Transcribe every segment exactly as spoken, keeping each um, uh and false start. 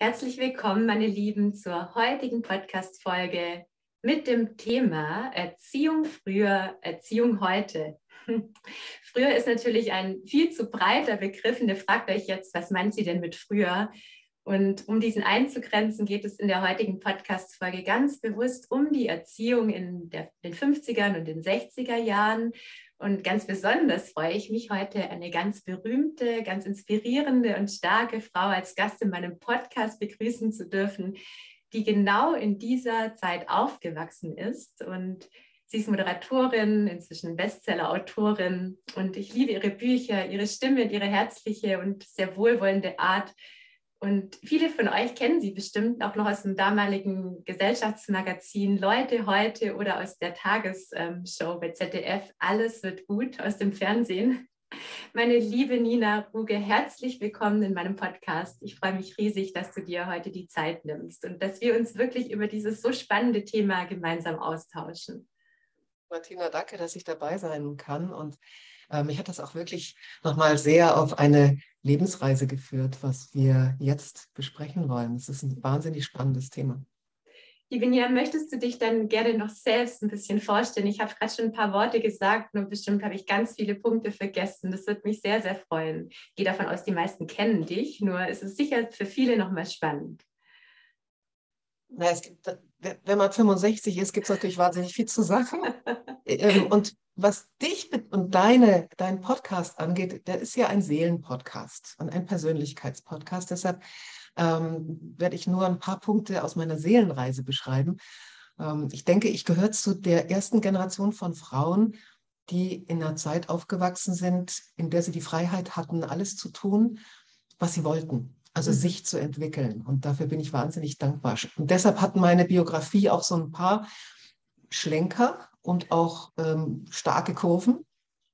Herzlich willkommen, meine Lieben, zur heutigen Podcast-Folge mit dem Thema Erziehung früher, Erziehung heute. Früher ist natürlich ein viel zu breiter Begriff und ihr fragt euch jetzt, was meint sie denn mit früher? Und um diesen einzugrenzen, geht es in der heutigen Podcast-Folge ganz bewusst um die Erziehung in der, den fünfzigern und den sechziger Jahren. Und ganz besonders freue ich mich heute, eine ganz berühmte, ganz inspirierende und starke Frau als Gast in meinem Podcast begrüßen zu dürfen, die genau in dieser Zeit aufgewachsen ist. Und sie ist Moderatorin, inzwischen Bestseller-Autorin. Und ich liebe ihre Bücher, ihre Stimme, ihre herzliche und sehr wohlwollende Art. Und viele von euch kennen sie bestimmt auch noch aus dem damaligen Gesellschaftsmagazin Leute heute oder aus der Tagesshow bei Z D F. Alles wird gut aus dem Fernsehen. Meine liebe Nina Ruge, herzlich willkommen in meinem Podcast. Ich freue mich riesig, dass du dir heute die Zeit nimmst und dass wir uns wirklich über dieses so spannende Thema gemeinsam austauschen. Martina, danke, dass ich dabei sein kann. Und äh, mich hat das auch wirklich nochmal sehr auf eine Lebensreise geführt, was wir jetzt besprechen wollen. Es ist ein wahnsinnig spannendes Thema. Liebe Nina, möchtest du dich dann gerne noch selbst ein bisschen vorstellen? Ich habe gerade schon ein paar Worte gesagt, nur bestimmt habe ich ganz viele Punkte vergessen. Das würde mich sehr, sehr freuen. Ich gehe davon aus, die meisten kennen dich, nur es ist sicher für viele nochmal spannend. Na, es gibt, wenn man fünfundsechzig ist, gibt es natürlich wahnsinnig viel zu sagen. Und was dich und deine, deinen Podcast angeht, der ist ja ein Seelenpodcast und ein Persönlichkeitspodcast. Deshalb ähm, werde ich nur ein paar Punkte aus meiner Seelenreise beschreiben. Ähm, ich denke, ich gehöre zu der ersten Generation von Frauen, die in einer Zeit aufgewachsen sind, in der sie die Freiheit hatten, alles zu tun, was sie wollten. Also mhm. sich zu entwickeln. Und dafür bin ich wahnsinnig dankbar. Und deshalb hat meine Biografie auch so ein paar Schlenker und auch ähm, starke Kurven.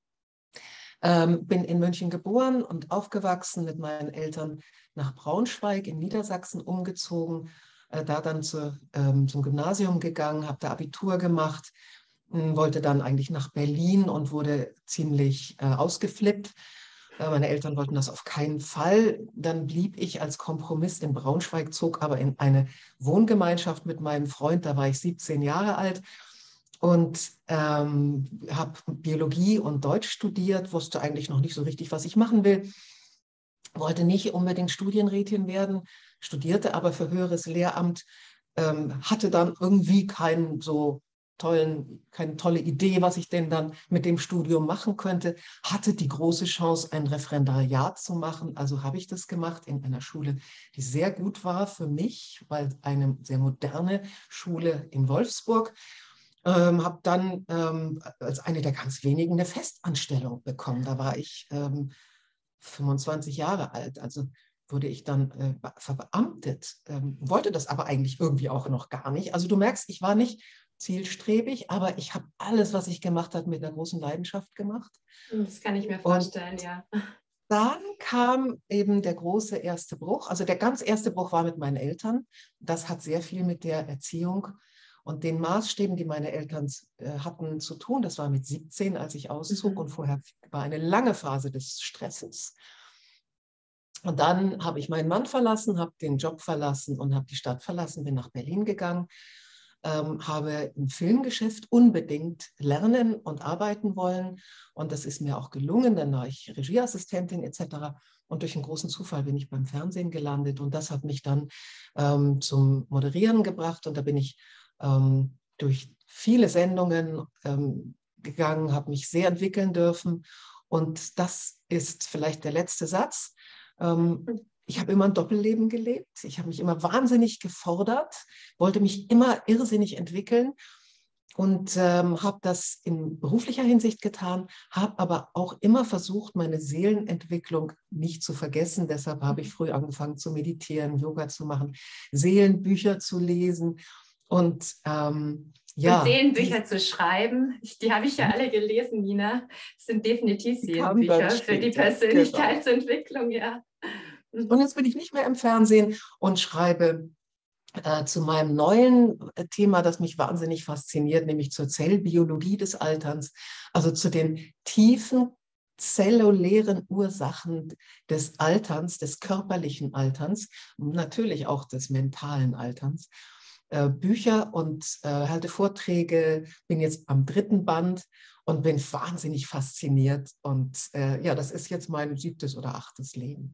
Ähm, bin in München geboren und aufgewachsen, mit meinen Eltern nach Braunschweig in Niedersachsen umgezogen, äh, da dann zu, ähm, zum Gymnasium gegangen, habe da Abitur gemacht, mh, wollte dann eigentlich nach Berlin und wurde ziemlich äh, ausgeflippt. Meine Eltern wollten das auf keinen Fall. Dann blieb ich als Kompromiss in Braunschweig, zog aber in eine Wohngemeinschaft mit meinem Freund. Da war ich siebzehn Jahre alt und ähm, habe Biologie und Deutsch studiert, wusste eigentlich noch nicht so richtig, was ich machen will. Wollte nicht unbedingt Studienrätin werden, studierte aber für höheres Lehramt, ähm, hatte dann irgendwie keinen so tollen, keine tolle Idee, was ich denn dann mit dem Studium machen könnte, hatte die große Chance, ein Referendariat zu machen. Also habe ich das gemacht in einer Schule, die sehr gut war für mich, weil eine sehr moderne Schule in Wolfsburg. Ähm, habe dann ähm, als eine der ganz wenigen eine Festanstellung bekommen. Da war ich ähm, fünfundzwanzig Jahre alt. Also wurde ich dann äh, verbeamtet, ähm, wollte das aber eigentlich irgendwie auch noch gar nicht. Also du merkst, ich war nicht zielstrebig, aber ich habe alles, was ich gemacht habe, mit einer großen Leidenschaft gemacht. Das kann ich mir vorstellen, und ja. Dann kam eben der große erste Bruch. Also der ganz erste Bruch war mit meinen Eltern. Das hat sehr viel mit der Erziehung und den Maßstäben, die meine Eltern äh, hatten, zu tun. Das war mit siebzehn, als ich auszog, mhm. und vorher war eine lange Phase des Stresses. Und dann habe ich meinen Mann verlassen, habe den Job verlassen und habe die Stadt verlassen, bin nach Berlin gegangen. Ähm, habe im Filmgeschäft unbedingt lernen und arbeiten wollen. Und das ist mir auch gelungen. Dann war ich Regieassistentin et cetera. Und durch einen großen Zufall bin ich beim Fernsehen gelandet. Und das hat mich dann ähm, zum Moderieren gebracht. Und da bin ich ähm, durch viele Sendungen ähm, gegangen, habe mich sehr entwickeln dürfen. Und das ist vielleicht der letzte Satz. Ähm, Ich habe immer ein Doppelleben gelebt. Ich habe mich immer wahnsinnig gefordert, wollte mich immer irrsinnig entwickeln und ähm, habe das in beruflicher Hinsicht getan, habe aber auch immer versucht, meine Seelenentwicklung nicht zu vergessen. Deshalb habe ich früh angefangen zu meditieren, Yoga zu machen, Seelenbücher zu lesen und ähm, ja. Und Seelenbücher zu schreiben, die habe ich ja alle gelesen, Nina. Das sind definitiv Seelenbücher für die Persönlichkeitsentwicklung, ja. Und jetzt bin ich nicht mehr im Fernsehen und schreibe äh, zu meinem neuen Thema, das mich wahnsinnig fasziniert, nämlich zur Zellbiologie des Alterns, also zu den tiefen zellulären Ursachen des Alterns, des körperlichen Alterns und natürlich auch des mentalen Alterns. Äh, Bücher und äh, halte Vorträge, bin jetzt am dritten Band und bin wahnsinnig fasziniert. Und äh, ja, das ist jetzt mein siebtes oder achtes Leben.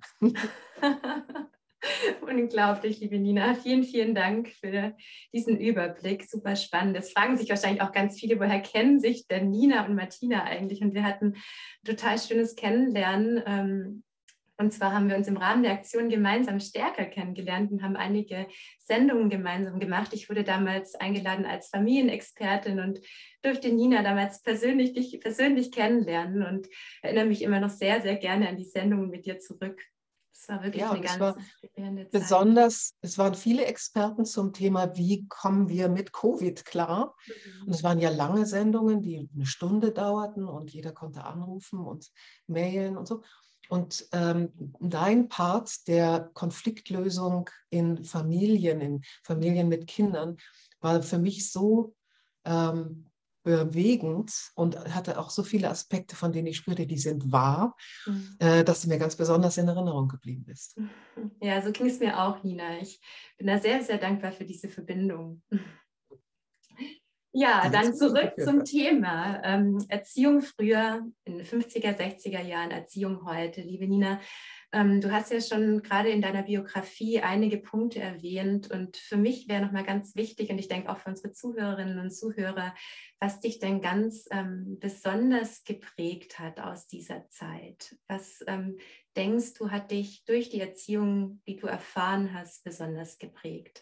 Unglaublich, liebe Nina. Vielen, vielen Dank für diesen Überblick. Super spannend. Es fragen sich wahrscheinlich auch ganz viele, woher kennen sich denn Nina und Martina eigentlich? Und wir hatten ein total schönes Kennenlernen. Ähm, Und zwar haben wir uns im Rahmen der Aktion gemeinsam stärker kennengelernt und haben einige Sendungen gemeinsam gemacht. Ich wurde damals eingeladen als Familienexpertin und durfte Nina damals persönlich, dich persönlich kennenlernen und erinnere mich immer noch sehr, sehr gerne an die Sendungen mit dir zurück. Es war wirklich Ja, eine und es ganz war inspirierende Zeit. besonders, es waren viele Experten zum Thema, wie kommen wir mit Covid klar? Mhm. Und es waren ja lange Sendungen, die eine Stunde dauerten und jeder konnte anrufen und mailen und so. Und ähm, dein Part der Konfliktlösung in Familien, in Familien mit Kindern, war für mich so ähm, bewegend und hatte auch so viele Aspekte, von denen ich spürte, die sind wahr, Mhm. äh, dass du mir ganz besonders in Erinnerung geblieben bist. Ja, so ging es mir auch, Nina. Ich bin da sehr, sehr dankbar für diese Verbindung. Ja, dann zurück zum Thema ähm, Erziehung früher, in den fünfziger, sechziger Jahren, Erziehung heute. Liebe Nina, ähm, du hast ja schon gerade in deiner Biografie einige Punkte erwähnt und für mich wäre nochmal ganz wichtig und ich denke auch für unsere Zuhörerinnen und Zuhörer, was dich denn ganz ähm, besonders geprägt hat aus dieser Zeit. Was ähm, denkst du, hat dich durch die Erziehung, die du erfahren hast, besonders geprägt?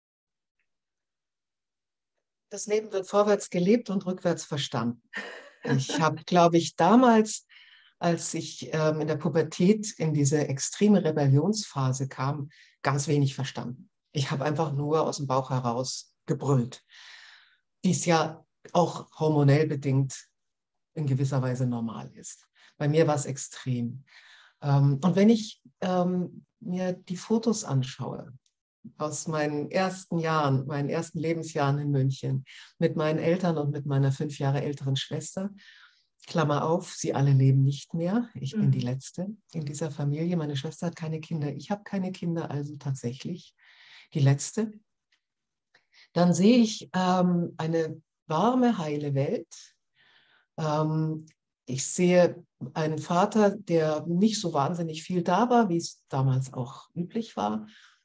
Das Leben wird vorwärts gelebt und rückwärts verstanden. Ich habe, glaube ich, damals, als ich ähm, in der Pubertät in diese extreme Rebellionsphase kam, ganz wenig verstanden. Ich habe einfach nur aus dem Bauch heraus gebrüllt, die es ja auch hormonell bedingt in gewisser Weise normal ist. Bei mir war es extrem. Ähm, und wenn ich ähm, mir die Fotos anschaue, aus meinen ersten Jahren, meinen ersten Lebensjahren in München, mit meinen Eltern und mit meiner fünf Jahre älteren Schwester. Klammer auf, sie alle leben nicht mehr. Ich bin die Mhm. Letzte in dieser Familie. Meine Schwester hat keine Kinder. Ich habe keine Kinder, also tatsächlich die Letzte. Dann sehe ich ähm, eine warme, heile Welt. Ähm, ich sehe einen Vater, der nicht so wahnsinnig viel da war, wie es damals auch üblich war,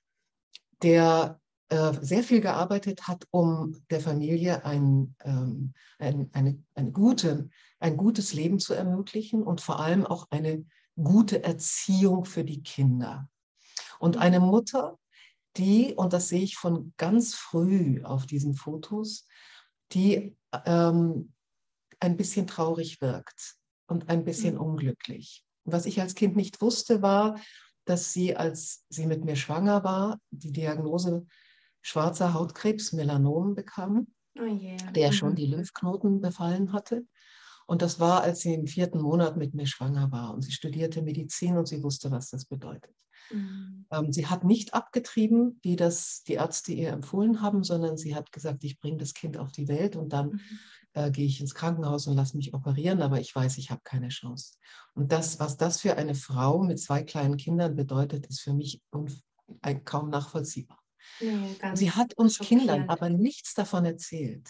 der äh, sehr viel gearbeitet hat, um der Familie ein, ähm, ein, eine, eine gute, ein gutes Leben zu ermöglichen und vor allem auch eine gute Erziehung für die Kinder. Und eine Mutter, die, und das sehe ich von ganz früh auf diesen Fotos, die ähm, ein bisschen traurig wirkt und ein bisschen Mhm. unglücklich. Was ich als Kind nicht wusste, war, dass sie, als sie mit mir schwanger war, die Diagnose schwarzer Hautkrebs, Melanom bekam, Oh je. der schon Mhm. die Lymphknoten befallen hatte. Und das war, als sie im vierten Monat mit mir schwanger war. Und sie studierte Medizin und sie wusste, was das bedeutet. Mhm. Ähm, sie hat nicht abgetrieben, wie das die Ärzte ihr empfohlen haben, sondern sie hat gesagt, ich bringe das Kind auf die Welt und dann Mhm. äh, gehe ich ins Krankenhaus und lasse mich operieren, aber ich weiß, ich habe keine Chance. Und das, was das für eine Frau mit zwei kleinen Kindern bedeutet, ist für mich kaum nachvollziehbar. Nee, Und sie ganz hat uns Kindern schockierend. aber nichts davon erzählt.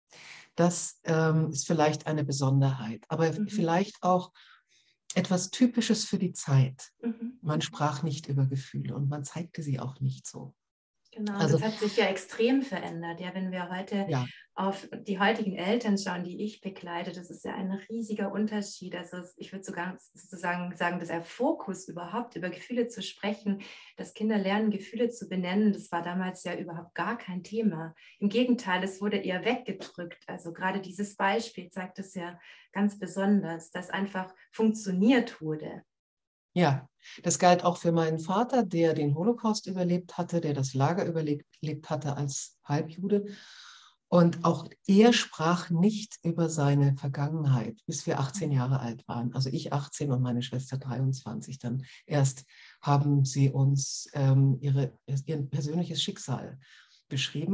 Das ähm, ist vielleicht eine Besonderheit, aber Mhm. vielleicht auch etwas Typisches für die Zeit. Mhm. Man sprach nicht über Gefühle und man zeigte sie auch nicht so. Genau, und Also das hat sich ja extrem verändert. Ja, wenn wir heute ja, auf die heutigen Eltern schauen, die ich begleite, das ist ja ein riesiger Unterschied. Also ich würde sogar sozusagen sagen, dass der Fokus überhaupt über Gefühle zu sprechen, dass Kinder lernen, Gefühle zu benennen, das war damals ja überhaupt gar kein Thema. Im Gegenteil, es wurde eher weggedrückt. Also gerade dieses Beispiel zeigt es ja ganz besonders, dass einfach funktioniert wurde. ja, das galt auch für meinen Vater, der den Holocaust überlebt hatte, der das Lager überlebt hatte als Halbjude. Und auch er sprach nicht über seine Vergangenheit, bis wir achtzehn Jahre alt waren. Also ich achtzehn und meine Schwester dreiundzwanzig. Dann erst haben sie uns ähm, ihre, ihr persönliches Schicksal beschrieben.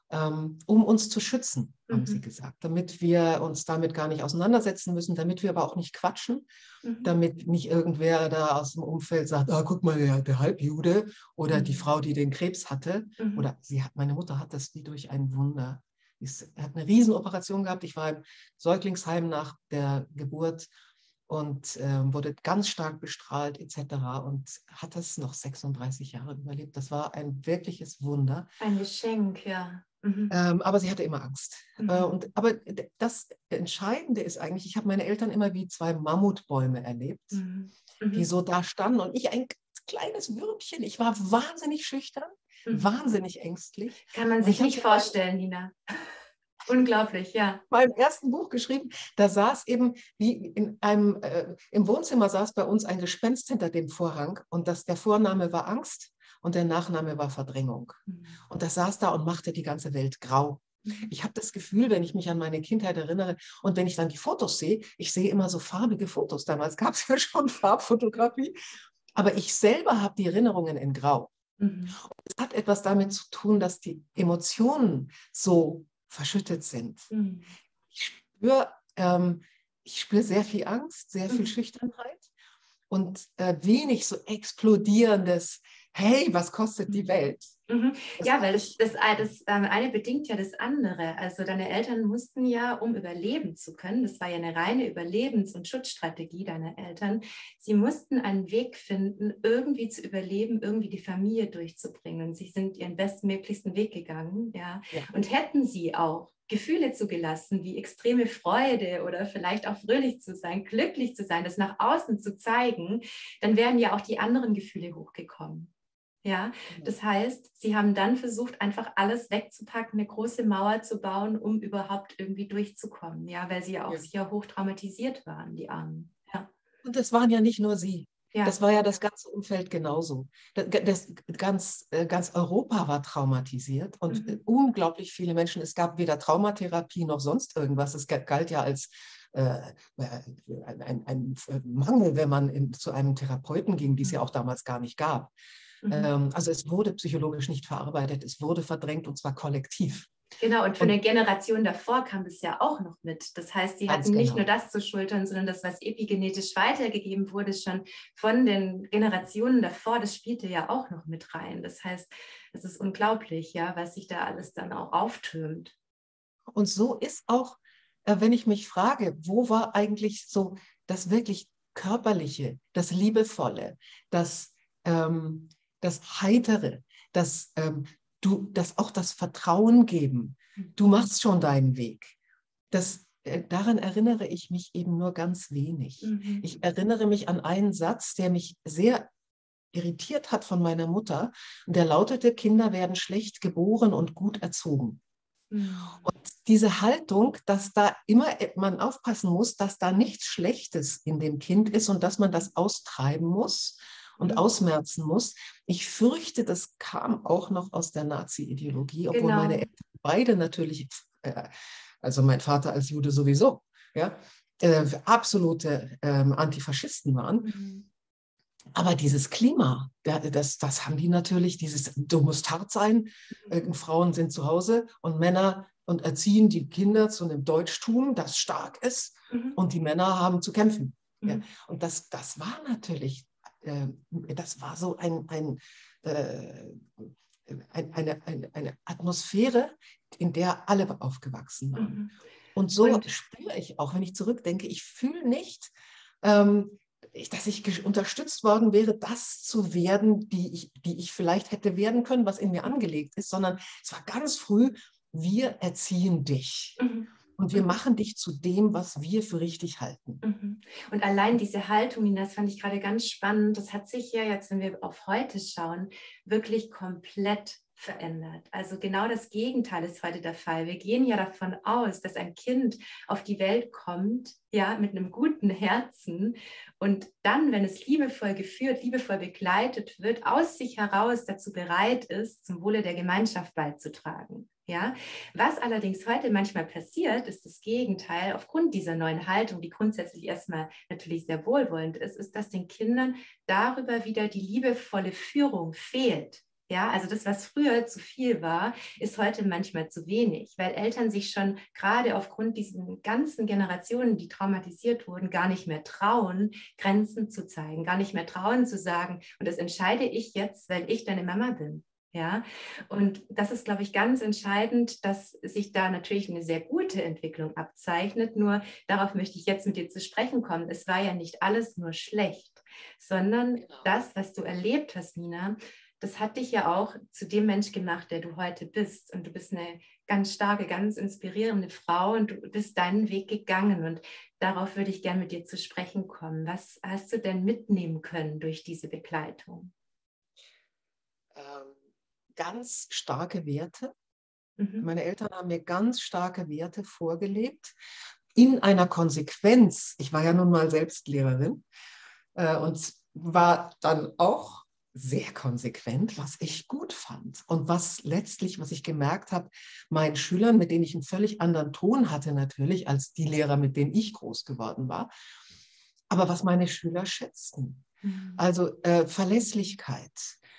ähm, um uns zu schützen, haben Mhm. sie gesagt, damit wir uns damit gar nicht auseinandersetzen müssen, damit wir aber auch nicht quatschen, Mhm. damit nicht irgendwer da aus dem Umfeld sagt, ah, guck mal, der, der Halbjude oder Mhm. die Frau, die den Krebs hatte. Mhm. Oder sie hat, meine Mutter hat das wie durch ein Wunder. Sie hat eine Riesenoperation gehabt. Ich war im Säuglingsheim nach der Geburt und äh, wurde ganz stark bestrahlt et cetera und hat das noch sechsunddreißig Jahre überlebt. Das war ein wirkliches Wunder. Ein Geschenk, ja. Mhm. Ähm, aber sie hatte immer Angst. Mhm. Äh, und, aber das Entscheidende ist eigentlich, ich habe meine Eltern immer wie zwei Mammutbäume erlebt, Mhm. Mhm. die so da standen und ich ein kleines Würmchen. Ich war wahnsinnig schüchtern, Mhm. wahnsinnig ängstlich. Kann man Und sich ich habe nicht vorstellen, Nina. Unglaublich, ja. meinem ersten Buch geschrieben, da saß eben, wie in einem, äh, im Wohnzimmer saß bei uns ein Gespenst hinter dem Vorhang und das, der Vorname war Angst und der Nachname war Verdrängung. Mhm. Und das saß da und machte die ganze Welt grau. Mhm. Ich habe das Gefühl, wenn ich mich an meine Kindheit erinnere und wenn ich dann die Fotos sehe, ich sehe immer so farbige Fotos. Damals gab es ja schon Farbfotografie, aber ich selber habe die Erinnerungen in grau. Mhm. Es hat etwas damit zu tun, dass die Emotionen so verschüttet sind. Mhm. Ich spüre ähm, ich spür sehr viel Angst, sehr viel Mhm. Schüchternheit und äh, wenig so explodierendes, hey, was kostet die Welt? Mhm. Das Ja, weil das, das, das ähm, eine bedingt ja das andere. Also deine Eltern mussten ja, um überleben zu können, das war ja eine reine Überlebens- und Schutzstrategie deiner Eltern, sie mussten einen Weg finden, irgendwie zu überleben, irgendwie die Familie durchzubringen. Und sie sind ihren bestmöglichsten Weg gegangen, ja. ja. Und hätten sie auch Gefühle zugelassen, wie extreme Freude oder vielleicht auch fröhlich zu sein, glücklich zu sein, das nach außen zu zeigen, dann wären ja auch die anderen Gefühle hochgekommen. Ja, das heißt, sie haben dann versucht, einfach alles wegzupacken, eine große Mauer zu bauen, um überhaupt irgendwie durchzukommen. Ja, weil sie ja auch Ja. sicher hoch traumatisiert waren, die Armen. Ja. Und das waren ja nicht nur sie. Das Ja. war ja das ganze Umfeld genauso. Das, das, ganz, ganz Europa war traumatisiert und Mhm. unglaublich viele Menschen. Es gab weder Traumatherapie noch sonst irgendwas. Es galt ja als äh, ein, ein, ein Mangel, wenn man in, zu einem Therapeuten ging, die es ja auch damals gar nicht gab. Mhm. Ähm, also es wurde psychologisch nicht verarbeitet, es wurde verdrängt und zwar kollektiv. Genau, und für Und eine Generation davor kam das ja auch noch mit. Das heißt, sie ganz hatten nicht genau. nur das zu schultern, sondern das, was epigenetisch weitergegeben wurde, schon von den Generationen davor, das spielte ja auch noch mit rein. Das heißt, es ist unglaublich, ja, was sich da alles dann auch auftürmt. Und so ist auch, äh, wenn ich mich frage, wo war eigentlich so das wirklich Körperliche, das Liebevolle, das, ähm, das Heitere, das, ähm, du, das auch das Vertrauen geben. Du machst schon deinen Weg. Das, äh, daran erinnere ich mich eben nur ganz wenig. Mhm. Ich erinnere mich an einen Satz, der mich sehr irritiert hat von meiner Mutter. Und der lautete, Kinder werden schlecht geboren und gut erzogen. Mhm. Und diese Haltung, dass da immer man aufpassen muss, dass da nichts Schlechtes in dem Kind ist und dass man das austreiben muss und Mhm. ausmerzen muss. Ich fürchte, das kam auch noch aus der Nazi-Ideologie, obwohl Genau. meine Eltern beide natürlich, äh, also mein Vater als Jude sowieso, ja, äh, absolute ähm, Antifaschisten waren. Mhm. Aber dieses Klima, das, das haben die natürlich, dieses, du musst hart sein, äh, Frauen sind zu Hause und Männer und erziehen die Kinder zu einem Deutschtum, das stark ist Mhm. und die Männer haben zu kämpfen. Mhm. Ja. Und das, das war natürlich, äh, das war so ein, ein, äh, ein, eine, eine, eine Atmosphäre, in der alle aufgewachsen waren. Mhm. Und so Und spüre ich auch, wenn ich zurückdenke, ich fühle nicht, ähm, dass ich unterstützt worden wäre, das zu werden, die ich, die ich vielleicht hätte werden können, was in mir angelegt ist, sondern es war ganz früh, wir erziehen dich mhm. und wir Mhm. machen dich zu dem, was wir für richtig halten. Mhm. Und allein diese Haltung, das fand ich gerade ganz spannend, das hat sich ja jetzt, wenn wir auf heute schauen, wirklich komplett verändert. Also genau das Gegenteil ist heute der Fall. Wir gehen ja davon aus, dass ein Kind auf die Welt kommt, ja, mit einem guten Herzen und dann, wenn es liebevoll geführt, liebevoll begleitet wird, aus sich heraus dazu bereit ist, zum Wohle der Gemeinschaft beizutragen. Ja, was allerdings heute manchmal passiert, ist das Gegenteil. Aufgrund dieser neuen Haltung, die grundsätzlich erstmal natürlich sehr wohlwollend ist, ist, dass den Kindern darüber wieder die liebevolle Führung fehlt. Ja, also das, was früher zu viel war, ist heute manchmal zu wenig, weil Eltern sich schon gerade aufgrund diesen ganzen Generationen, die traumatisiert wurden, gar nicht mehr trauen, Grenzen zu zeigen, gar nicht mehr trauen zu sagen, und das entscheide ich jetzt, weil ich deine Mama bin. Ja, und das ist, glaube ich, ganz entscheidend, dass sich da natürlich eine sehr gute Entwicklung abzeichnet. Nur darauf möchte ich jetzt mit dir zu sprechen kommen. Es war ja nicht alles nur schlecht, sondern Genau. das, was du erlebt hast, Nina, das hat dich ja auch zu dem Mensch gemacht, der du heute bist. Und du bist eine ganz starke, ganz inspirierende Frau und du bist deinen Weg gegangen. Und darauf würde ich gerne mit dir zu sprechen kommen. Was hast du denn mitnehmen können durch diese Begleitung? Ähm, ganz starke Werte. Mhm. Meine Eltern haben mir ganz starke Werte vorgelebt. In einer Konsequenz. Ich war ja nun mal selbst Lehrerin äh, und war dann auch sehr konsequent, was ich gut fand. Und was letztlich, was ich gemerkt habe, meinen Schülern, mit denen ich einen völlig anderen Ton hatte natürlich, als die Lehrer, mit denen ich groß geworden war, aber was meine Schüler schätzten. Mhm. Also äh, Verlässlichkeit,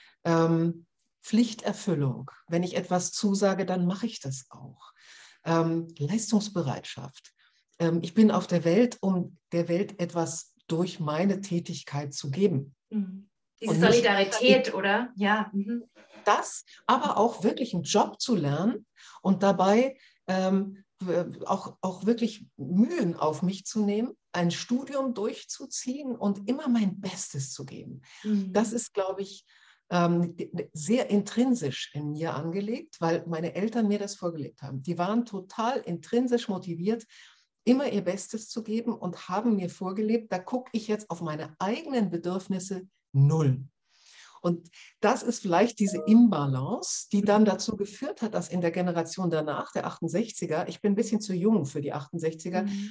ähm, Pflichterfüllung. Wenn ich etwas zusage, dann mache ich das auch. Ähm, Leistungsbereitschaft. Ähm, ich bin auf der Welt, um der Welt etwas durch meine Tätigkeit zu geben. Mhm. Diese Und nicht Solidarität, oder? Ja. Mhm. das, aber auch wirklich einen Job zu lernen und dabei ähm, auch, auch wirklich Mühen auf mich zu nehmen, ein Studium durchzuziehen und immer mein Bestes zu geben. Mhm. Das ist, glaube ich, ähm, sehr intrinsisch in mir angelegt, weil meine Eltern mir das vorgelebt haben. Die waren total intrinsisch motiviert, immer ihr Bestes zu geben und haben mir vorgelebt, da gucke ich jetzt auf meine eigenen Bedürfnisse null. Und das ist vielleicht diese Imbalance, die dann dazu geführt hat, dass in der Generation danach, der achtundsechziger, ich bin ein bisschen zu jung für die achtundsechziger, Mhm.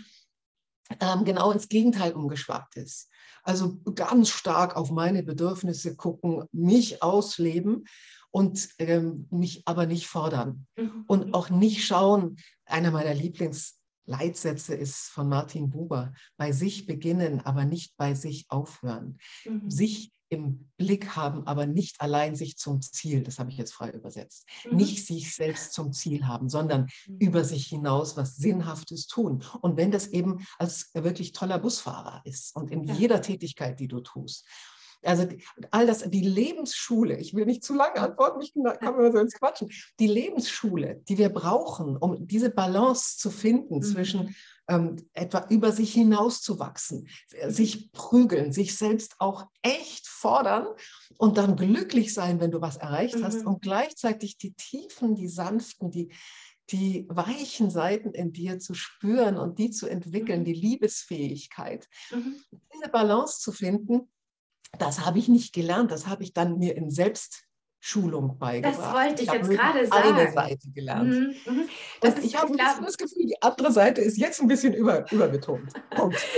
ähm, genau ins Gegenteil umgeschwappt ist. Also ganz stark auf meine Bedürfnisse gucken, mich ausleben und ähm, mich aber nicht fordern. Mhm. Und auch nicht schauen, einer meiner Lieblingsleitsätze ist von Martin Buber, bei sich beginnen, aber nicht bei sich aufhören. Mhm. Sich im Blick haben, aber nicht allein sich zum Ziel, das habe ich jetzt frei übersetzt, Mhm. nicht sich selbst zum Ziel haben, sondern Mhm. über sich hinaus was Sinnhaftes tun. Und wenn das eben als wirklich toller Busfahrer ist und in Ja. jeder Tätigkeit, die du tust. Also all das, die Lebensschule, ich will nicht zu lange antworten, ich komme immer so ins Quatschen, die Lebensschule, die wir brauchen, um diese Balance zu finden Mhm. zwischen ähm, etwa über sich hinauszuwachsen, Mhm. sich prügeln, sich selbst auch echt fordern und dann glücklich sein, wenn du was erreicht hast Mhm. und gleichzeitig die Tiefen, die sanften, die die weichen Seiten in dir zu spüren und die zu entwickeln, Mhm. die Liebesfähigkeit. Mhm. Diese Balance zu finden, das habe ich nicht gelernt, das habe ich dann mir in Selbstschulung Das beigebracht. wollte Ich ich habe jetzt nur die gerade eine sagen. Seite gelernt. Mhm. Mhm. Das Und ist, ich habe ich ein bisschen glaube, das Gefühl, die andere Seite ist jetzt ein bisschen über, überbetont. Punkt.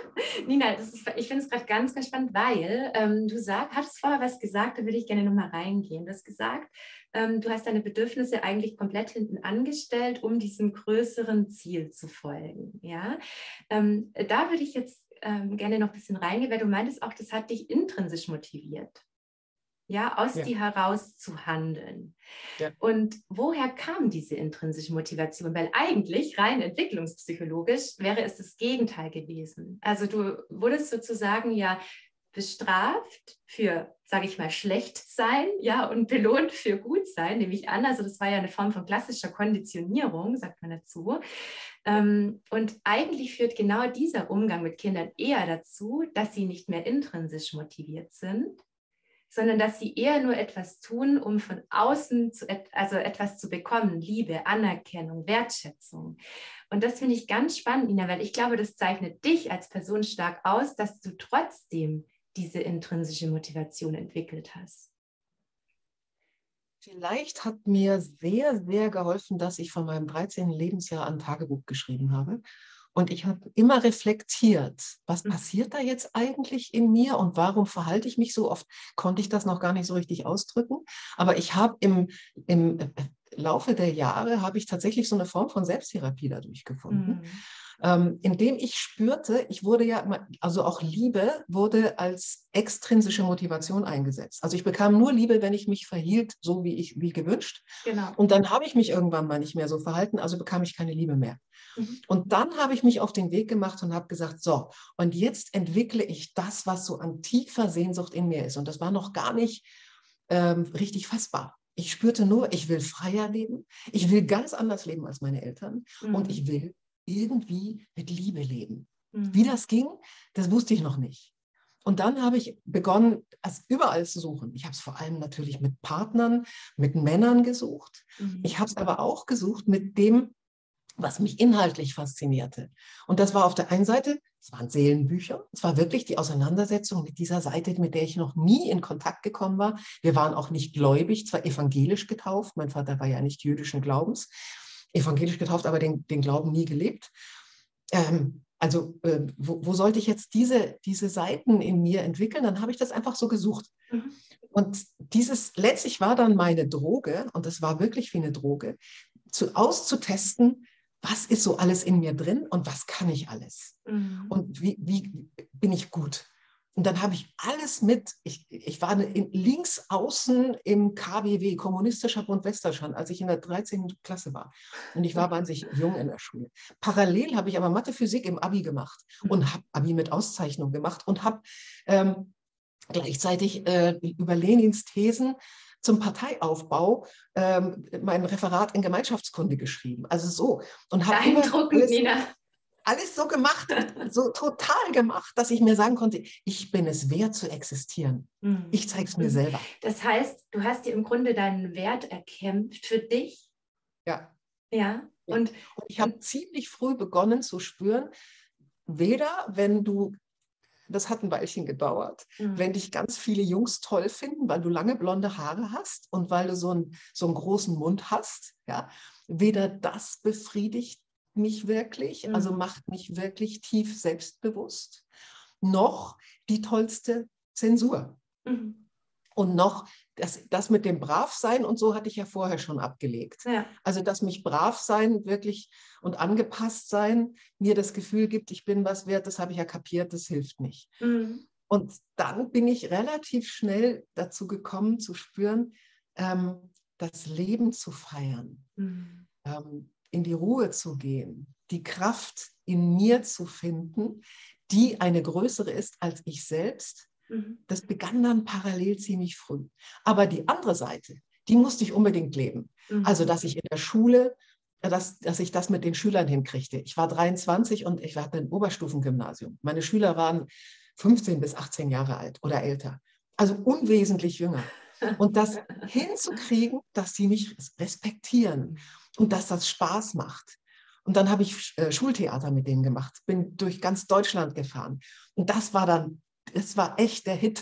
Nina, das ist, ich finde es gerade ganz, ganz spannend, weil ähm, du sag, hattest vorher was gesagt, da würde ich gerne nochmal reingehen. Du hast gesagt, ähm, du hast deine Bedürfnisse eigentlich komplett hinten angestellt, um diesem größeren Ziel zu folgen. Ja? Ähm, da würde ich jetzt ähm, gerne noch ein bisschen reingehen, weil du meintest auch, das hat dich intrinsisch motiviert. Ja, aus Ja. dir heraus zu handeln. Ja. Und woher kam diese intrinsische Motivation? Weil eigentlich rein entwicklungspsychologisch wäre es das Gegenteil gewesen. Also du wurdest sozusagen ja bestraft für, sage ich mal, schlecht sein, ja, und belohnt für gut sein, nehme ich an. Also das war ja eine Form von klassischer Konditionierung, sagt man dazu. Ähm, und eigentlich führt genau dieser Umgang mit Kindern eher dazu, dass sie nicht mehr intrinsisch motiviert sind, sondern dass sie eher nur etwas tun, um von außen zu, also etwas zu bekommen, Liebe, Anerkennung, Wertschätzung. Und das finde ich ganz spannend, Nina, weil ich glaube, das zeichnet dich als Person stark aus, dass du trotzdem diese intrinsische Motivation entwickelt hast. Vielleicht hat mir sehr, sehr geholfen, dass ich von meinem dreizehnten Lebensjahr ein Tagebuch geschrieben habe. Und ich habe immer reflektiert, was passiert da jetzt eigentlich in mir und warum verhalte ich mich so? Oft konnte ich das noch gar nicht so richtig ausdrücken. Aber ich habe im, im Laufe der Jahre, habe ich tatsächlich so eine Form von Selbsttherapie dadurch gefunden. Mhm. ähm, indem ich spürte, ich wurde ja, immer, also auch Liebe wurde als extrinsische Motivation eingesetzt. Also ich bekam nur Liebe, wenn ich mich verhielt, so wie ich, wie gewünscht. Genau. Und dann habe ich mich irgendwann mal nicht mehr so verhalten, also bekam ich keine Liebe mehr. Mhm. Und dann habe ich mich auf den Weg gemacht und habe gesagt, so, und jetzt entwickle ich das, was so an tiefer Sehnsucht in mir ist. Und das war noch gar nicht ähm, richtig fassbar. Ich spürte nur, ich will freier leben, ich will ganz anders leben als meine Eltern mhm. und ich will irgendwie mit Liebe leben. Mhm. Wie das ging, das wusste ich noch nicht. Und dann habe ich begonnen, es überall zu suchen. Ich habe es vor allem natürlich mit Partnern, mit Männern gesucht. Mhm. Ich habe es aber auch gesucht mit dem, was mich inhaltlich faszinierte. Und das war auf der einen Seite, es waren Seelenbücher, es war wirklich die Auseinandersetzung mit dieser Seite, mit der ich noch nie in Kontakt gekommen war. Wir waren auch nicht gläubig, zwar evangelisch getauft, mein Vater war ja nicht jüdischen Glaubens, evangelisch getauft, aber den, den Glauben nie gelebt. Ähm, also äh, wo, wo sollte ich jetzt diese, diese Seiten in mir entwickeln? Dann habe ich das einfach so gesucht. Mhm. Und dieses letztlich war dann meine Droge, und das war wirklich wie eine Droge, zu, auszutesten, was ist so alles in mir drin und was kann ich alles? Mhm. Und wie, wie bin ich gut? Und dann habe ich alles mit, ich, ich war in, links außen im K B W, Kommunistischer Bund Westdeutschland, als ich in der dreizehnten Klasse war. Und ich war wahnsinnig jung in der Schule. Parallel habe ich aber Mathe, Physik im Abi gemacht und habe Abi mit Auszeichnung gemacht und habe ähm, gleichzeitig äh, über Lenins Thesen zum Parteiaufbau ähm, mein Referat in Gemeinschaftskunde geschrieben. Also so. Und habe immer alles, alles so gemacht, so total gemacht, dass ich mir sagen konnte, ich bin es wert zu existieren. Mhm. Ich zeige es mir selber. Das heißt, du hast dir im Grunde deinen Wert erkämpft für dich? Ja. Ja. ja. Und, und ich habe ziemlich früh begonnen zu spüren, weder wenn du das hat ein Weilchen gedauert. Mhm. Wenn dich ganz viele Jungs toll finden, weil du lange blonde Haare hast und weil du so einen, so einen großen Mund hast, ja, weder das befriedigt mich wirklich, mhm. also macht mich wirklich tief selbstbewusst, noch die tollste Zensur. Mhm. Und noch das, das mit dem Bravsein und so hatte ich ja vorher schon abgelegt. Ja. Also, dass mich Bravsein wirklich und angepasst sein mir das Gefühl gibt, ich bin was wert, das habe ich ja kapiert, das hilft nicht. Mhm. Und dann bin ich relativ schnell dazu gekommen, zu spüren, ähm, das Leben zu feiern, mhm. ähm, in die Ruhe zu gehen, die Kraft in mir zu finden, die eine größere ist als ich selbst. Das begann dann parallel ziemlich früh. Aber die andere Seite, die musste ich unbedingt leben. Mhm. Also, dass ich in der Schule, dass, dass ich das mit den Schülern hinkriegte. Ich war dreiundzwanzig und ich hatte ein Oberstufengymnasium. Meine Schüler waren fünfzehn bis achtzehn Jahre alt oder älter. Also unwesentlich jünger. Und das hinzukriegen, dass sie mich respektieren und dass das Spaß macht. Und dann habe ich äh, Schultheater mit denen gemacht, bin durch ganz Deutschland gefahren. Und das war dann Es war echt der Hit.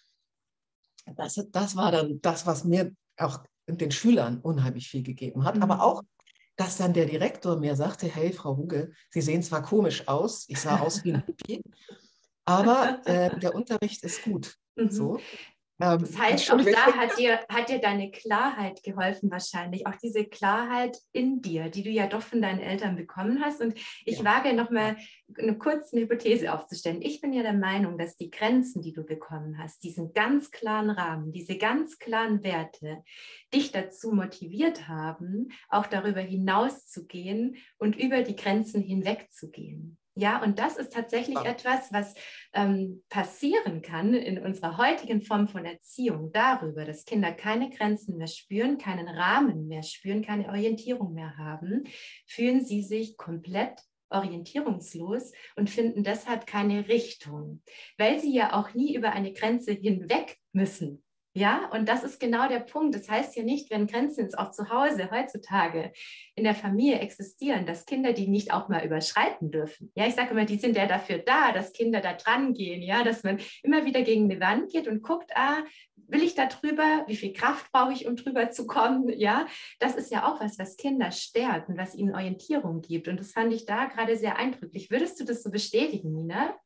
Das, das war dann das, was mir auch den Schülern unheimlich viel gegeben hat. Mhm. Aber auch, dass dann der Direktor mir sagte, hey, Frau Huge, Sie sehen zwar komisch aus, ich sah aus wie ein Hippie, aber äh, der Unterricht ist gut. Mhm. So. Das heißt, auch da hat dir, hat dir deine Klarheit geholfen wahrscheinlich, auch diese Klarheit in dir, die du ja doch von deinen Eltern bekommen hast. Und ich ja. wage nochmal eine kurze Hypothese aufzustellen. Ich bin ja der Meinung, dass die Grenzen, die du bekommen hast, diesen ganz klaren Rahmen, diese ganz klaren Werte, dich dazu motiviert haben, auch darüber hinauszugehen und über die Grenzen hinwegzugehen. Ja, und das ist tatsächlich ja. etwas, was ähm, passieren kann in unserer heutigen Form von Erziehung darüber, dass Kinder keine Grenzen mehr spüren, keinen Rahmen mehr spüren, keine Orientierung mehr haben, fühlen sie sich komplett orientierungslos und finden deshalb keine Richtung, weil sie ja auch nie über eine Grenze hinweg müssen. Ja, und das ist genau der Punkt. Das heißt ja nicht, wenn Grenzen jetzt auch zu Hause heutzutage in der Familie existieren, dass Kinder die nicht auch mal überschreiten dürfen. Ja, ich sage immer, die sind ja dafür da, dass Kinder da dran gehen, ja, dass man immer wieder gegen eine Wand geht und guckt, ah, will ich da drüber? Wie viel Kraft brauche ich, um drüber zu kommen? Ja, das ist ja auch was, was Kinder stärkt und was ihnen Orientierung gibt. Und das fand ich da gerade sehr eindrücklich. Würdest du das so bestätigen, Nina?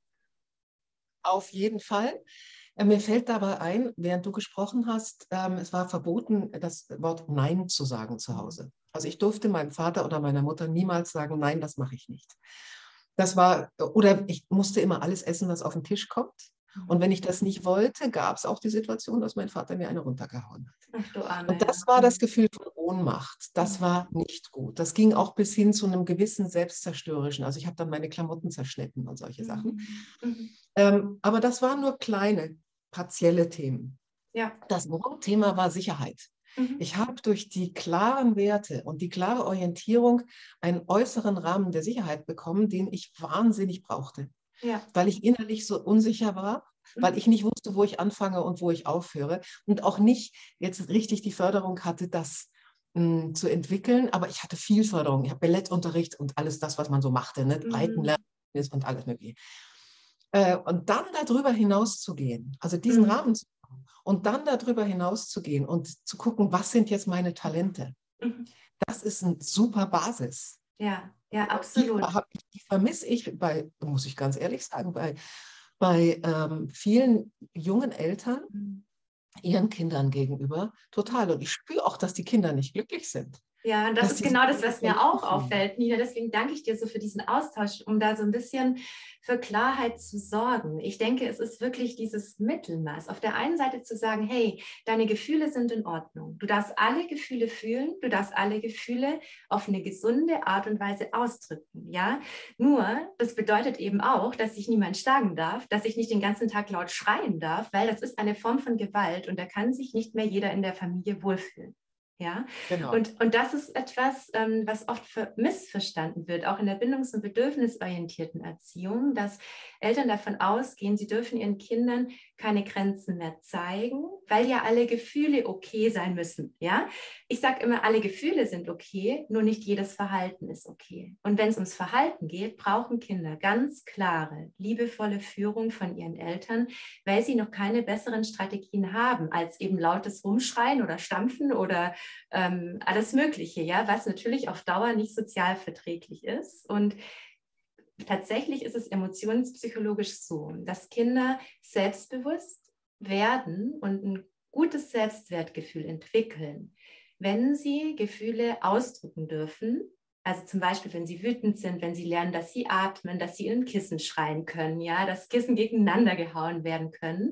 Auf jeden Fall. Mir fällt dabei ein, während du gesprochen hast, ähm, es war verboten, das Wort Nein zu sagen zu Hause. Also ich durfte meinem Vater oder meiner Mutter niemals sagen, nein, das mache ich nicht. Das war, oder ich musste immer alles essen, was auf den Tisch kommt. Und wenn ich das nicht wollte, gab es auch die Situation, dass mein Vater mir eine runtergehauen hat. Ach du Arme, Und das ja. war das Gefühl von Ohnmacht. Das Mhm. war nicht gut. Das ging auch bis hin zu einem gewissen Selbstzerstörerischen. Also ich habe dann meine Klamotten zerschnitten und solche Sachen. Mhm. Ähm, aber das waren nur kleine, partielle Themen. Ja. Das Grundthema war Sicherheit. Mhm. Ich habe durch die klaren Werte und die klare Orientierung einen äußeren Rahmen der Sicherheit bekommen, den ich wahnsinnig brauchte. Ja. Weil ich innerlich so unsicher war, weil ich nicht wusste, wo ich anfange und wo ich aufhöre und auch nicht jetzt richtig die Förderung hatte, das mh, zu entwickeln. Aber ich hatte viel Förderung. Ich habe Ballettunterricht und alles das, was man so machte, ne? Reiten lernen und alles mögliche. Äh, und dann darüber hinaus zu gehen, also diesen Mhm. Rahmen zu haben und dann darüber hinaus zu gehen und zu gucken, was sind jetzt meine Talente. Mhm. Das ist eine super Basis. Ja, ja, Die, absolut. hab, die vermisse ich bei, muss ich ganz ehrlich sagen, bei, bei ähm, vielen jungen Eltern Mhm. ihren Kindern gegenüber total. Und ich spüre auch, dass die Kinder nicht glücklich sind. Ja, und das Dass ist die sich genau das, irgendwie was mir verloren auch fühlen. auffällt, Nina. Deswegen danke ich dir so für diesen Austausch, um da so ein bisschen für Klarheit zu sorgen. Ich denke, es ist wirklich dieses Mittelmaß. Auf der einen Seite zu sagen, hey, deine Gefühle sind in Ordnung. Du darfst alle Gefühle fühlen, du darfst alle Gefühle auf eine gesunde Art und Weise ausdrücken. Ja? Nur, das bedeutet eben auch, dass sich niemand schlagen darf, dass ich nicht den ganzen Tag laut schreien darf, weil das ist eine Form von Gewalt und da kann sich nicht mehr jeder in der Familie wohlfühlen. Ja, Genau. und, und das ist etwas, ähm, was oft für, missverstanden wird, auch in der bindungs- und bedürfnisorientierten Erziehung, dass Eltern davon ausgehen, sie dürfen ihren Kindern keine Grenzen mehr zeigen, weil ja alle Gefühle okay sein müssen. Ja? Ich sage immer, alle Gefühle sind okay, nur nicht jedes Verhalten ist okay. Und wenn es ums Verhalten geht, brauchen Kinder ganz klare, liebevolle Führung von ihren Eltern, weil sie noch keine besseren Strategien haben, als eben lautes Rumschreien oder Stampfen oder ähm, alles Mögliche, ja, was natürlich auf Dauer nicht sozial verträglich ist. Und tatsächlich ist es emotionspsychologisch so, dass Kinder selbstbewusst werden und ein gutes Selbstwertgefühl entwickeln, wenn sie Gefühle ausdrücken dürfen. Also zum Beispiel, wenn sie wütend sind, wenn sie lernen, dass sie atmen, dass sie in ein Kissen schreien können, ja, dass Kissen gegeneinander gehauen werden können.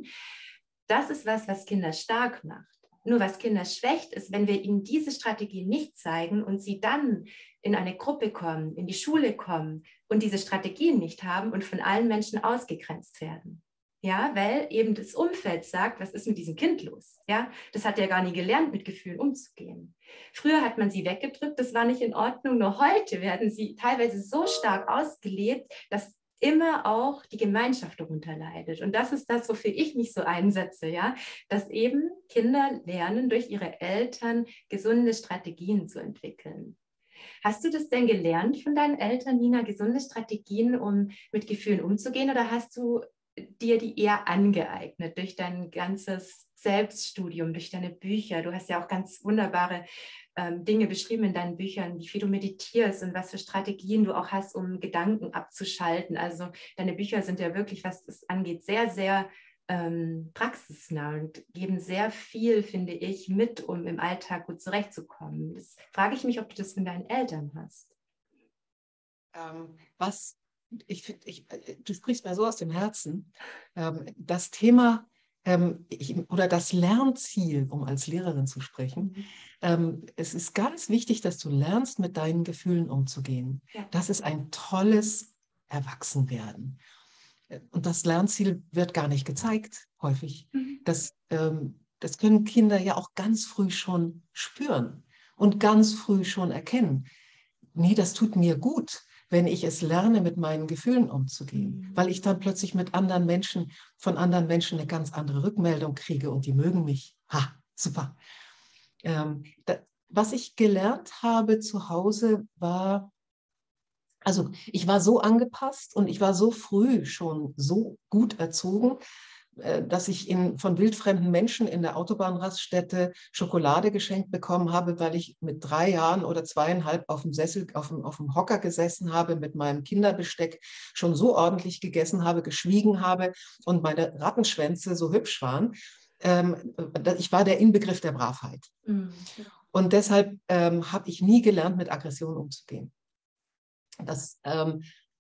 Das ist was, was Kinder stark macht. Nur was Kinder schwächt, ist, wenn wir ihnen diese Strategie nicht zeigen und sie dann in eine Gruppe kommen, in die Schule kommen und diese Strategien nicht haben und von allen Menschen ausgegrenzt werden. Ja, weil eben das Umfeld sagt, was ist mit diesem Kind los? Ja, das hat ja gar nie gelernt, mit Gefühlen umzugehen. Früher hat man sie weggedrückt, das war nicht in Ordnung, nur heute werden sie teilweise so stark ausgelebt, dass immer auch die Gemeinschaft darunter leidet. Und das ist das, wofür ich mich so einsetze, ja, dass eben Kinder lernen, durch ihre Eltern gesunde Strategien zu entwickeln. Hast du das denn gelernt von deinen Eltern, Nina, gesunde Strategien, um mit Gefühlen umzugehen, oder hast du dir die eher angeeignet durch dein ganzes Selbststudium, durch deine Bücher? Du hast ja auch ganz wunderbare ähm, Dinge beschrieben in deinen Büchern, wie viel du meditierst und was für Strategien du auch hast, um Gedanken abzuschalten. Also deine Bücher sind ja wirklich, was das angeht, sehr, sehr ähm, praxisnah und geben sehr viel, finde ich, mit, um im Alltag gut zurechtzukommen. Das frage ich mich, ob du das von deinen Eltern hast. Ähm, was ich finde, ich, du sprichst mir so aus dem Herzen. Ähm, das Thema ähm, ich, oder das Lernziel, um als Lehrerin zu sprechen, Mhm. ähm, es ist ganz wichtig, dass du lernst, mit deinen Gefühlen umzugehen. Ja. Das ist ein tolles Erwachsenwerden. Und das Lernziel wird gar nicht gezeigt, häufig. Mhm. Das, ähm, das können Kinder ja auch ganz früh schon spüren und ganz früh schon erkennen. Nee, das tut mir gut, wenn ich es lerne, mit meinen Gefühlen umzugehen, Mhm. weil ich dann plötzlich mit anderen Menschen, von anderen Menschen eine ganz andere Rückmeldung kriege und die mögen mich. Ha, super. Ähm, da, was ich gelernt habe zu Hause war, also ich war so angepasst und ich war so früh schon so gut erzogen, dass ich in, von wildfremden Menschen in der Autobahnraststätte Schokolade geschenkt bekommen habe, weil ich mit drei Jahren oder zweieinhalb auf dem Sessel, auf dem, auf dem Hocker gesessen habe, mit meinem Kinderbesteck schon so ordentlich gegessen habe, geschwiegen habe und meine Rattenschwänze so hübsch waren. Ähm, ich war der Inbegriff der Bravheit. Mhm. Und deshalb ähm, habe ich nie gelernt, mit Aggression umzugehen. Das, ähm,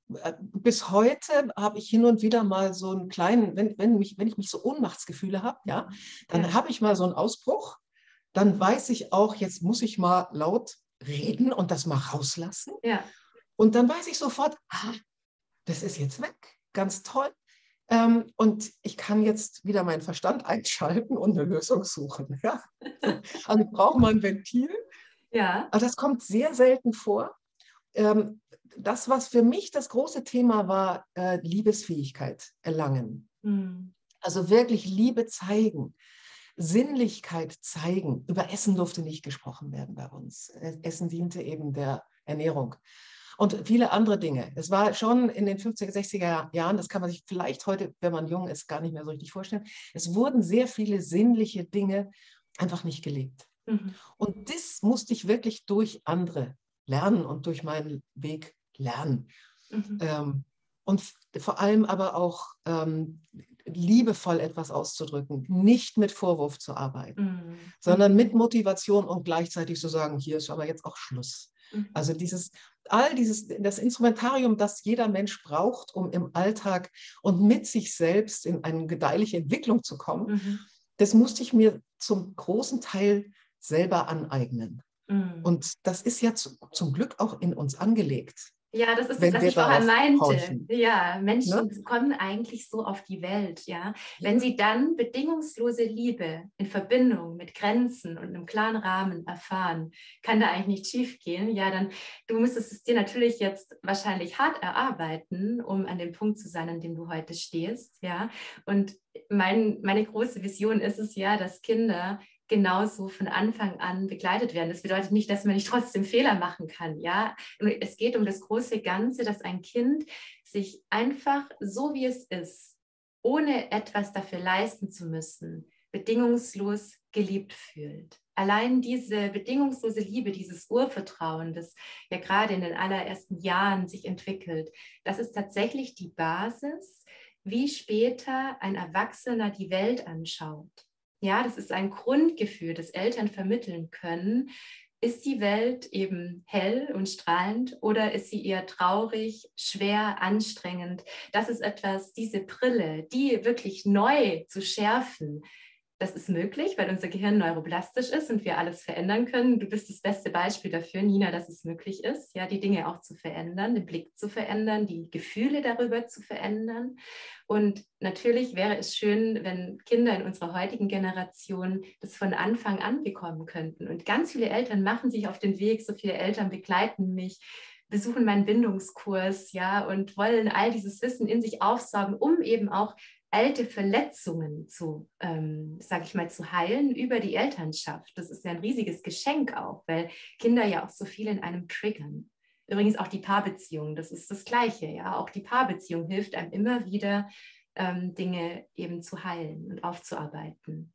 bis heute habe ich hin und wieder mal so einen kleinen, wenn, wenn, mich, wenn ich mich so Ohnmachtsgefühle habe, ja, dann Ja. habe ich mal so einen Ausbruch. Dann weiß ich auch, jetzt muss ich mal laut reden und das mal rauslassen. Ja. Und dann weiß ich sofort, ah, das ist jetzt weg. Ganz toll. Ähm, und ich kann jetzt wieder meinen Verstand einschalten und eine Lösung suchen. Ja? Also ich brauche mal ein Ventil. Ja. Aber das kommt sehr selten vor. Ähm, das, was für mich das große Thema war, äh, Liebesfähigkeit erlangen. Mhm. Also wirklich Liebe zeigen, Sinnlichkeit zeigen. Über Essen durfte nicht gesprochen werden bei uns. Essen diente eben der Ernährung. Und viele andere Dinge. Es war schon in den fünfziger, sechziger Jahren, das kann man sich vielleicht heute, wenn man jung ist, gar nicht mehr so richtig vorstellen. Es wurden sehr viele sinnliche Dinge einfach nicht gelebt. Mhm. Und das musste ich wirklich durch andere lernen und durch meinen Weg lernen. Mhm. Ähm, und vor allem aber auch ähm, liebevoll etwas auszudrücken, nicht mit Vorwurf zu arbeiten, Mhm. sondern mit Motivation und gleichzeitig zu sagen, hier ist aber jetzt auch Schluss. Mhm. Also dieses, all dieses, das Instrumentarium, das jeder Mensch braucht, um im Alltag und mit sich selbst in eine gedeihliche Entwicklung zu kommen, Mhm. das musste ich mir zum großen Teil selber aneignen. Mhm. Und das ist ja zu, zum Glück auch in uns angelegt, Ja, das ist es, wenn was wir ich vorher darauf meinte. horchen. Ja, Ne? Menschen kommen eigentlich so auf die Welt, ja. Wenn Ja. sie dann bedingungslose Liebe in Verbindung mit Grenzen und einem klaren Rahmen erfahren, kann da eigentlich nicht schief gehen. Ja, dann, du müsstest es dir natürlich jetzt wahrscheinlich hart erarbeiten, um an dem Punkt zu sein, an dem du heute stehst, ja. Und mein, meine große Vision ist es ja, dass Kinder genauso von Anfang an begleitet werden. Das bedeutet nicht, dass man nicht trotzdem Fehler machen kann. Ja? Es geht um das große Ganze, dass ein Kind sich einfach so, wie es ist, ohne etwas dafür leisten zu müssen, bedingungslos geliebt fühlt. Allein diese bedingungslose Liebe, dieses Urvertrauen, das ja gerade in den allerersten Jahren sich entwickelt, das ist tatsächlich die Basis, wie später ein Erwachsener die Welt anschaut. Ja, das ist ein Grundgefühl, das Eltern vermitteln können. Ist die Welt eben hell und strahlend oder ist sie eher traurig, schwer, anstrengend? Das ist etwas, diese Brille, die wirklich neu zu schärfen, das ist möglich, weil unser Gehirn neuroplastisch ist und wir alles verändern können. Du bist das beste Beispiel dafür, Nina, dass es möglich ist, ja, die Dinge auch zu verändern, den Blick zu verändern, die Gefühle darüber zu verändern. Und natürlich wäre es schön, wenn Kinder in unserer heutigen Generation das von Anfang an bekommen könnten. Und ganz viele Eltern machen sich auf den Weg, so viele Eltern begleiten mich, besuchen meinen Bindungskurs, ja, und wollen all dieses Wissen in sich aufsaugen, um eben auch alte Verletzungen zu, ähm, sage ich mal, zu heilen über die Elternschaft. Das ist ja ein riesiges Geschenk auch, weil Kinder ja auch so viel in einem triggern. Übrigens auch die Paarbeziehung, das ist das Gleiche, ja. Auch die Paarbeziehung hilft einem immer wieder, ähm, Dinge eben zu heilen und aufzuarbeiten.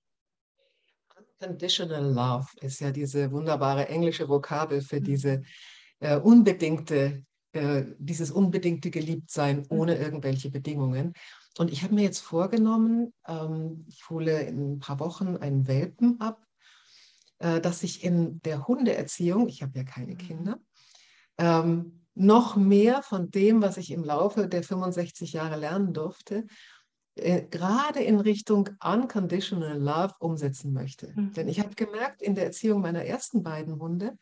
Unconditional Love ist ja diese wunderbare englische Vokabel für Mhm. diese äh, unbedingte, äh, dieses unbedingte Geliebtsein ohne Mhm. irgendwelche Bedingungen. Und ich habe mir jetzt vorgenommen, ähm, ich hole in ein paar Wochen einen Welpen ab, äh, dass ich in der Hundeerziehung, ich habe ja keine Kinder, ähm, noch mehr von dem, was ich im Laufe der fünfundsechzig Jahre lernen durfte, äh, gerade in Richtung Unconditional Love umsetzen möchte. Mhm. Denn ich habe gemerkt, in der Erziehung meiner ersten beiden Hunde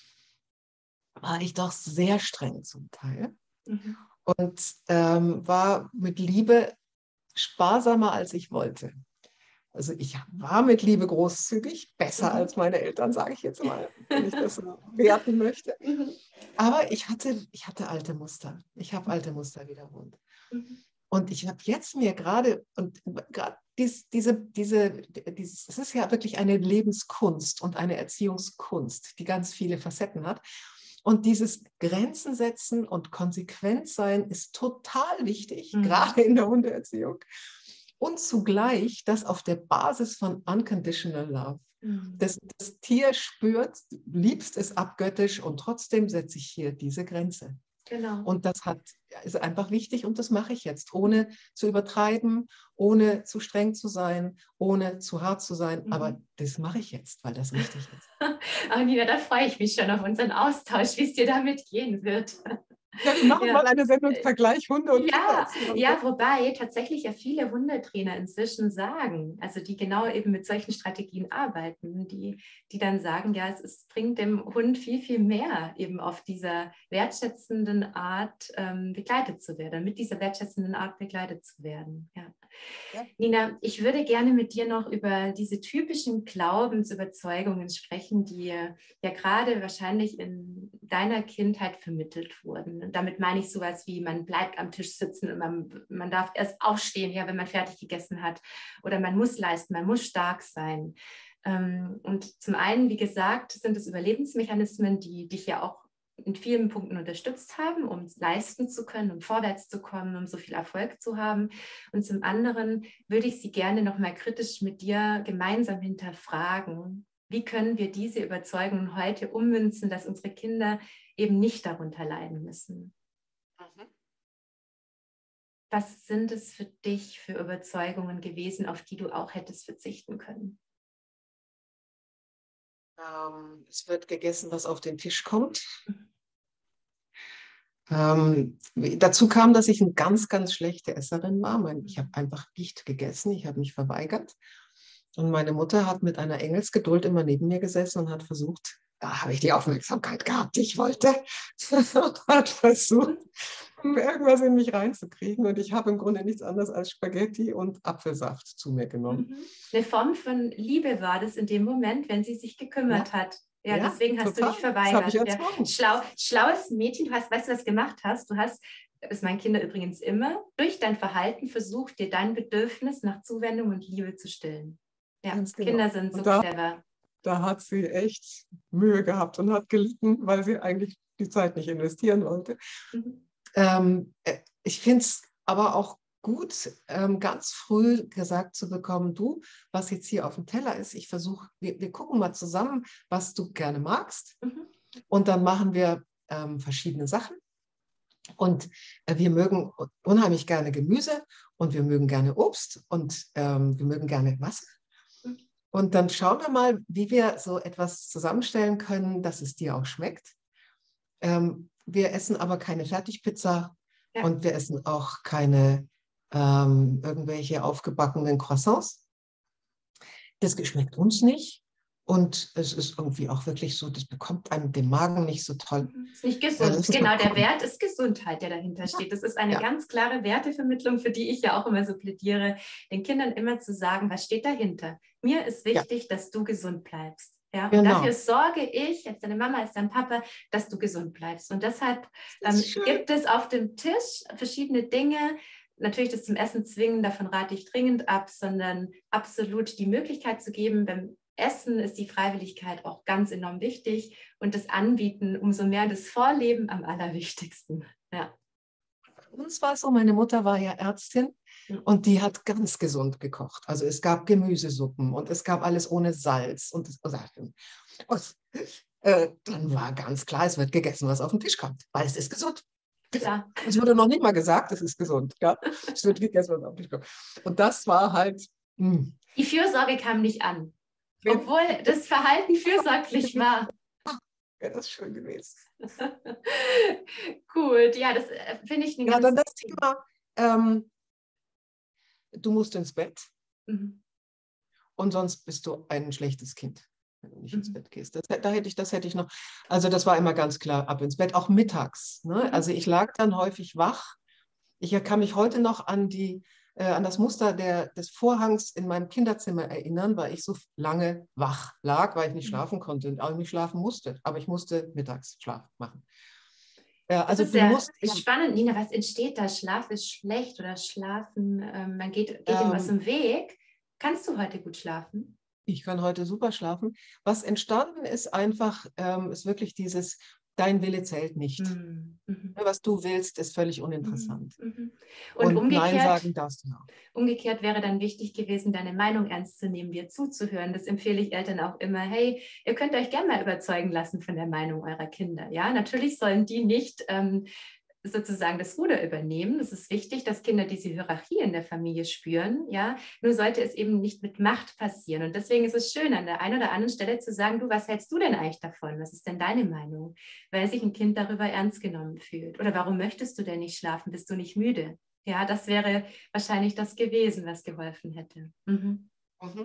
war ich doch sehr streng zum Teil Mhm. und ähm, war mit Liebe sparsamer, als ich wollte. Also ich war mit Liebe großzügig, besser Mhm. als meine Eltern, sage ich jetzt mal, wenn ich das so werten möchte. Mhm. Aber ich hatte, ich hatte alte Muster. Ich habe alte Muster wiederholt. Mhm. Und ich habe jetzt mir gerade, und gerade dies, diese, diese, dieses, es ist ja wirklich eine Lebenskunst und eine Erziehungskunst, die ganz viele Facetten hat. Und dieses Grenzen setzen und konsequent sein ist total wichtig, Mhm. gerade in der Hundeerziehung. Und zugleich das auf der Basis von Unconditional Love. Mhm. Das, das Tier spürt, du liebst es abgöttisch und trotzdem setze ich hier diese Grenze. Genau. Und das hat, ist einfach wichtig und das mache ich jetzt, ohne zu übertreiben, ohne zu streng zu sein, ohne zu hart zu sein. Mhm. Aber das mache ich jetzt, weil das richtig ist. Aber Nina, da freue ich mich schon auf unseren Austausch, wie es dir damit gehen wird. Ja, wir machen Ja. mal eine Sendung Vergleich Hunde und Ja, Kindererziehung. ja, wobei tatsächlich ja viele Hundetrainer inzwischen sagen, also die genau eben mit solchen Strategien arbeiten, die, die dann sagen, ja, es ist, bringt dem Hund viel, viel mehr, eben auf dieser wertschätzenden Art ähm, begleitet zu werden, mit dieser wertschätzenden Art begleitet zu werden. Ja. Ja. Nina, ich würde gerne mit dir noch über diese typischen Glaubensüberzeugungen sprechen, die ja gerade wahrscheinlich in deiner Kindheit vermittelt wurden. Und damit meine ich sowas wie, man bleibt am Tisch sitzen und man, man darf erst aufstehen, ja, wenn man fertig gegessen hat. Oder man muss leisten, man muss stark sein. Und zum einen, wie gesagt, sind es Überlebensmechanismen, die dich ja auch in vielen Punkten unterstützt haben, um leisten zu können, um vorwärts zu kommen, um so viel Erfolg zu haben. Und zum anderen würde ich Sie gerne noch mal kritisch mit dir gemeinsam hinterfragen. Wie können wir diese Überzeugungen heute ummünzen, dass unsere Kinder eben nicht darunter leiden müssen? Mhm. Was sind es für dich für Überzeugungen gewesen, auf die du auch hättest verzichten können? Ähm, es wird gegessen, was auf den Tisch kommt. Ähm, dazu kam, dass ich eine ganz, ganz schlechte Esserin war. Ich habe einfach nicht gegessen, ich habe mich verweigert. Und meine Mutter hat mit einer Engelsgeduld immer neben mir gesessen und hat versucht, da habe ich die Aufmerksamkeit gehabt, die ich wollte, und hat versucht, irgendwas in mich reinzukriegen. Und ich habe im Grunde nichts anderes als Spaghetti und Apfelsaft zu mir genommen. Mhm. Eine Form von Liebe war das in dem Moment, wenn sie sich gekümmert Ja. hat. Ja, Ja, deswegen hast total. du dich verweigert. Das habe ich Ja. erzwungen. Schlau, schlaues Mädchen, du hast, weißt du, was du gemacht hast? Du hast, das meinen Kinder übrigens immer, durch dein Verhalten versucht, dir dein Bedürfnis nach Zuwendung und Liebe zu stillen. Ja, Ganz genau. Kinder sind so und da, clever. Da hat sie echt Mühe gehabt und hat gelitten, weil sie eigentlich die Zeit nicht investieren wollte. Mhm. Ähm, ich finde es aber auch gut, ähm, ganz früh gesagt zu bekommen, du, was jetzt hier auf dem Teller ist, ich versuche, wir, wir gucken mal zusammen, was du gerne magst. Mhm. Und dann machen wir ähm, verschiedene Sachen. Und äh, wir mögen unheimlich gerne Gemüse und wir mögen gerne Obst und ähm, wir mögen gerne Wasser. Und dann schauen wir mal, wie wir so etwas zusammenstellen können, dass es dir auch schmeckt. Ähm, wir essen aber keine Fertigpizza, ja, und wir essen auch keine ähm, irgendwelche aufgebackenen Croissants. Das schmeckt uns nicht. Und es ist irgendwie auch wirklich so, das bekommt einem den Magen nicht so toll. Ist nicht gesund. Ja, genau, der Wert ist Gesundheit, der dahinter steht. Das ist eine ja. ganz klare Wertevermittlung, für die ich ja auch immer so plädiere, den Kindern immer zu sagen, was steht dahinter? Mir ist wichtig, ja. dass du gesund bleibst. Ja? Genau. Und dafür sorge ich, als deine Mama, als dein Papa, dass du gesund bleibst. Und deshalb ähm, gibt es auf dem Tisch verschiedene Dinge. Natürlich das zum Essen zwingen, davon rate ich dringend ab, sondern absolut die Möglichkeit zu geben, beim Essen ist die Freiwilligkeit auch ganz enorm wichtig und das Anbieten umso mehr, das Vorleben am allerwichtigsten. Ja. Bei uns war es so, meine Mutter war ja Ärztin und die hat ganz gesund gekocht. Also es gab Gemüsesuppen und es gab alles ohne Salz. Und, und, und äh, dann war ganz klar, es wird gegessen, was auf den Tisch kommt, weil es ist gesund. Klar. Es wurde noch nicht mal gesagt, es ist gesund. Ja? Es wird gegessen, was auf den Tisch kommt. Und das war halt... Mh. Die Fürsorge kam nicht an. Obwohl das Verhalten fürsorglich war. Wäre das schön gewesen. Gut, ja, das finde ich eine Ja, ganz... dann das Thema, ähm, du musst ins Bett, mhm, und sonst bist du ein schlechtes Kind, wenn du nicht, mhm, ins Bett gehst. Das, da hätte ich, das hätte ich noch, also das war immer ganz klar, ab ins Bett, auch mittags. Ne? Mhm. Also ich lag dann häufig wach. Ich kann mich heute noch an die äh, an das Muster der, des Vorhangs in meinem Kinderzimmer erinnern, weil ich so lange wach lag, weil ich nicht schlafen konnte und auch nicht schlafen musste. Aber ich musste Mittagsschlaf machen. Ja, also das ist du sehr musst, spannend, Nina. Was entsteht da? Schlaf ist schlecht oder Schlafen, ähm, man geht, geht ähm, ihm aus dem Weg. Kannst du heute gut schlafen? Ich kann heute super schlafen. Was entstanden ist einfach, ähm, ist wirklich dieses, dein Wille zählt nicht. Mhm. Was du willst, ist völlig uninteressant. Mhm. Und, und umgekehrt, Nein sagen darfst du auch. Umgekehrt wäre dann wichtig gewesen, deine Meinung ernst zu nehmen, dir zuzuhören. Das empfehle ich Eltern auch immer. Hey, ihr könnt euch gerne mal überzeugen lassen von der Meinung eurer Kinder. Ja, natürlich sollen die nicht ähm, sozusagen das Ruder übernehmen. Es ist wichtig, dass Kinder diese Hierarchie in der Familie spüren, ja. Nur sollte es eben nicht mit Macht passieren. Und deswegen ist es schön, an der einen oder anderen Stelle zu sagen, du, was hältst du denn eigentlich davon? Was ist denn deine Meinung? Weil sich ein Kind darüber ernst genommen fühlt. Oder warum möchtest du denn nicht schlafen? Bist du nicht müde? Ja, das wäre wahrscheinlich das gewesen, was geholfen hätte. Mhm. Mhm.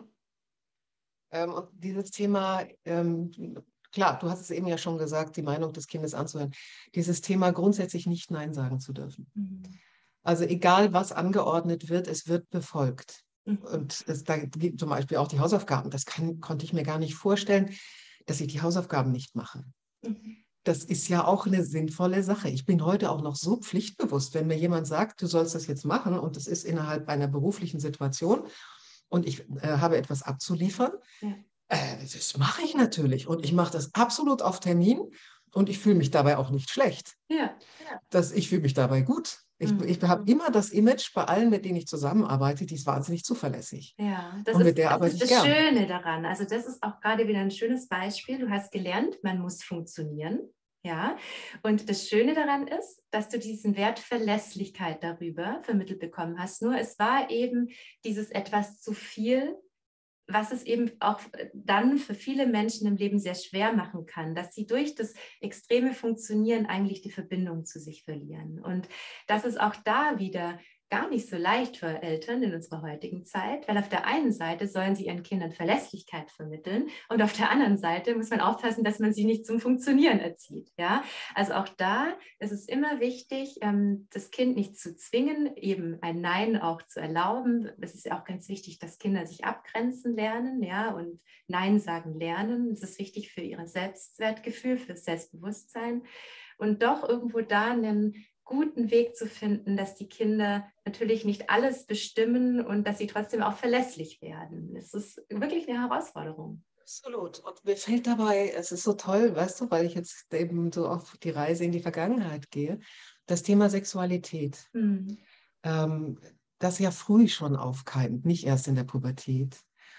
Ähm, und dieses Thema, ähm, klar, du hast es eben ja schon gesagt, die Meinung des Kindes anzuhören. Dieses Thema grundsätzlich nicht Nein sagen zu dürfen. Mhm. Also egal, was angeordnet wird, es wird befolgt. Mhm. Und es, da gibt zum Beispiel auch die Hausaufgaben. Das kann, konnte ich mir gar nicht vorstellen, dass ich die Hausaufgaben nicht mache. Mhm. Das ist ja auch eine sinnvolle Sache. Ich bin heute auch noch so pflichtbewusst, wenn mir jemand sagt, du sollst das jetzt machen und das ist innerhalb einer beruflichen Situation und ich äh, habe etwas abzuliefern, Ja. äh, das mache ich natürlich und ich mache das absolut auf Termin und ich fühle mich dabei auch nicht schlecht. Ja. Ja. Das, ich fühle mich dabei gut. Ich, Mhm. ich habe immer das Image bei allen, mit denen ich zusammenarbeite, die ist wahnsinnig zuverlässig. Ja, das Und mit ist, der das arbeite ist ich das gern. Schöne daran. Also das ist auch gerade wieder ein schönes Beispiel. Du hast gelernt, man muss funktionieren. Ja, und das Schöne daran ist, dass du diesen Wert Verlässlichkeit darüber vermittelt bekommen hast. Nur es war eben dieses etwas zu viel, was es eben auch dann für viele Menschen im Leben sehr schwer machen kann, dass sie durch das extreme Funktionieren eigentlich die Verbindung zu sich verlieren. Und das ist auch da wieder gar nicht so leicht für Eltern in unserer heutigen Zeit, weil auf der einen Seite sollen sie ihren Kindern Verlässlichkeit vermitteln und auf der anderen Seite muss man aufpassen, dass man sie nicht zum Funktionieren erzieht. Ja? Also auch da ist es immer wichtig, das Kind nicht zu zwingen, eben ein Nein auch zu erlauben. Es ist ja auch ganz wichtig, dass Kinder sich abgrenzen lernen, ja, und Nein sagen lernen. Das ist wichtig für ihr Selbstwertgefühl, für das Selbstbewusstsein und doch irgendwo da einen guten Weg zu finden, dass die Kinder natürlich nicht alles bestimmen und dass sie trotzdem auch verlässlich werden. Das ist wirklich eine Herausforderung. Absolut. Und mir fällt dabei, es ist so toll, weißt du, weil ich jetzt eben so auf die Reise in die Vergangenheit gehe, das Thema Sexualität, Hm. ähm, das ja früh schon aufkeimt, nicht erst in der Pubertät.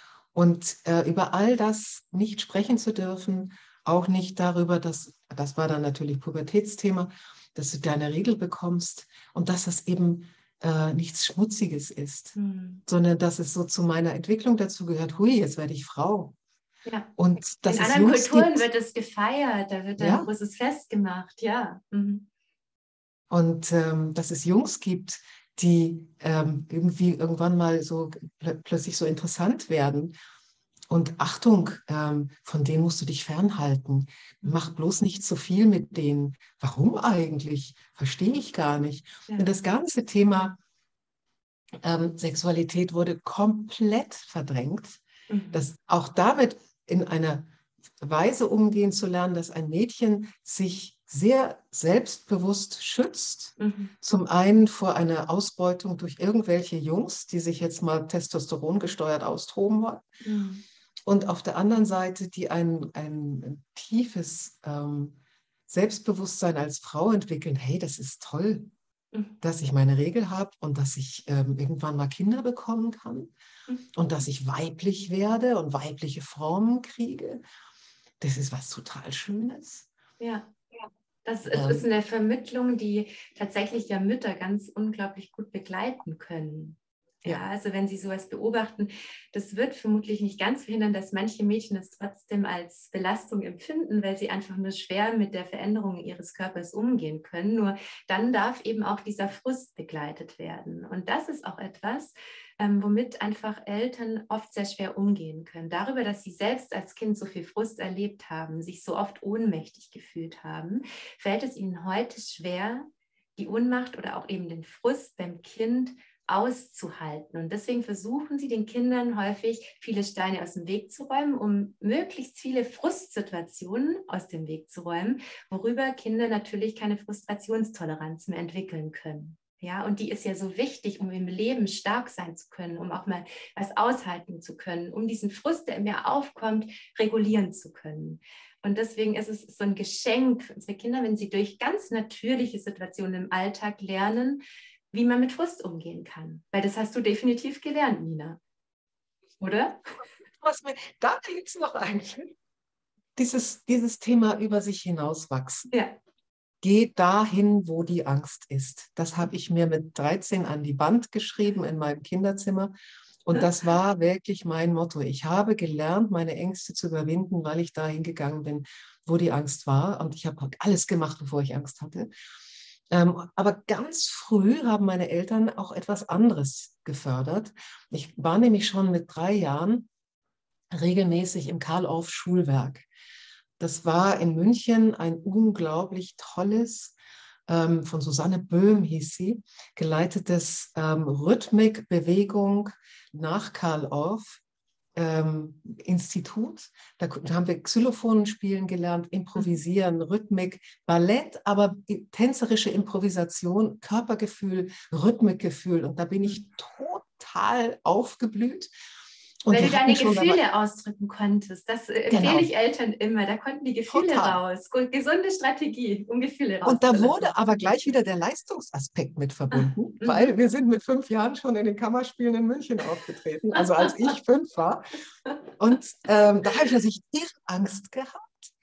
Und äh, über all das nicht sprechen zu dürfen, auch nicht darüber, dass, das war dann natürlich Pubertätsthema, dass du deine Regel bekommst und dass das eben äh, nichts Schmutziges ist, Hm. sondern dass es so zu meiner Entwicklung dazu gehört, hui, jetzt werde ich Frau. Ja. Und dass In es anderen Jungs Kulturen gibt, wird es gefeiert, da wird ein ja, großes Fest gemacht, ja. Mhm. und ähm, dass es Jungs gibt, die ähm, irgendwie irgendwann mal so pl plötzlich so interessant werden. Und Achtung, ähm, von denen musst du dich fernhalten. Mach bloß nicht zu viel mit denen. Warum eigentlich? Verstehe ich gar nicht. Ja. Und das ganze Thema ähm, Sexualität wurde komplett verdrängt. Mhm. Dass auch damit in einer Weise umgehen zu lernen, dass ein Mädchen sich sehr selbstbewusst schützt. Mhm. Zum einen vor einer Ausbeutung durch irgendwelche Jungs, die sich jetzt mal Testosteron gesteuert austoben wollen. Mhm. Und auf der anderen Seite, die ein, ein tiefes ähm, Selbstbewusstsein als Frau entwickeln. Hey, das ist toll, Mhm. dass ich meine Regel habe und dass ich ähm, irgendwann mal Kinder bekommen kann Mhm. und dass ich weiblich werde und weibliche Formen kriege. Das ist was total Schönes. Ja. Das ist, ist Ähm, eine Vermittlung, die tatsächlich ja Mütter ganz unglaublich gut begleiten können. Ja, ja, also wenn Sie sowas beobachten, das wird vermutlich nicht ganz verhindern, dass manche Mädchen es trotzdem als Belastung empfinden, weil sie einfach nur schwer mit der Veränderung ihres Körpers umgehen können. Nur dann darf eben auch dieser Frust begleitet werden. Und das ist auch etwas, ähm, womit einfach Eltern oft sehr schwer umgehen können. Darüber, dass sie selbst als Kind so viel Frust erlebt haben, sich so oft ohnmächtig gefühlt haben, fällt es ihnen heute schwer, die Ohnmacht oder auch eben den Frust beim Kind auszuhalten. Und deswegen versuchen sie den Kindern häufig, viele Steine aus dem Weg zu räumen, um möglichst viele Frustsituationen aus dem Weg zu räumen, worüber Kinder natürlich keine Frustrationstoleranz mehr entwickeln können. Ja, und die ist ja so wichtig, um im Leben stark sein zu können, um auch mal was aushalten zu können, um diesen Frust, der in mir aufkommt, regulieren zu können. Und deswegen ist es so ein Geschenk für unsere Kinder, wenn sie durch ganz natürliche Situationen im Alltag lernen, wie man mit Frust umgehen kann. Weil das hast du definitiv gelernt, Nina. Oder? was mir da jetzt noch einfällt, dieses, dieses Thema über sich hinauswachsen. Ja. geh dahin, wo die Angst ist. Das habe ich mir mit dreizehn an die Wand geschrieben in meinem Kinderzimmer. Und das war wirklich mein Motto. Ich habe gelernt, meine Ängste zu überwinden, weil ich dahin gegangen bin, wo die Angst war. Und ich habe alles gemacht, bevor ich Angst hatte. Ähm, aber ganz früh haben meine Eltern auch etwas anderes gefördert. Ich war nämlich schon mit drei Jahren regelmäßig im Karl-Orff-Schulwerk. Das war in München ein unglaublich tolles, ähm, von Susanne Böhm hieß sie, geleitetes ähm, Rhythmik, Bewegung nach Karl Orff. Ähm, Institut. Da, da haben wir Xylophon spielen gelernt, improvisieren, Rhythmik, Ballett, aber tänzerische Improvisation, Körpergefühl, Rhythmikgefühl. Und da bin ich total aufgeblüht. Und Weil wir du deine hatten schon Gefühle dabei, ausdrücken konntest. Das empfehle genau, ich Eltern immer. Da konnten die Gefühle total. raus. Gesunde Strategie, um Gefühle Und da rauszulassen. wurde aber gleich wieder der Leistungsaspekt mit verbunden, Ah, weil mhm. wir sind mit fünf Jahren schon in den Kammerspielen in München aufgetreten, also als ich fünf war. Und ähm, da habe ich natürlich irre Angst gehabt.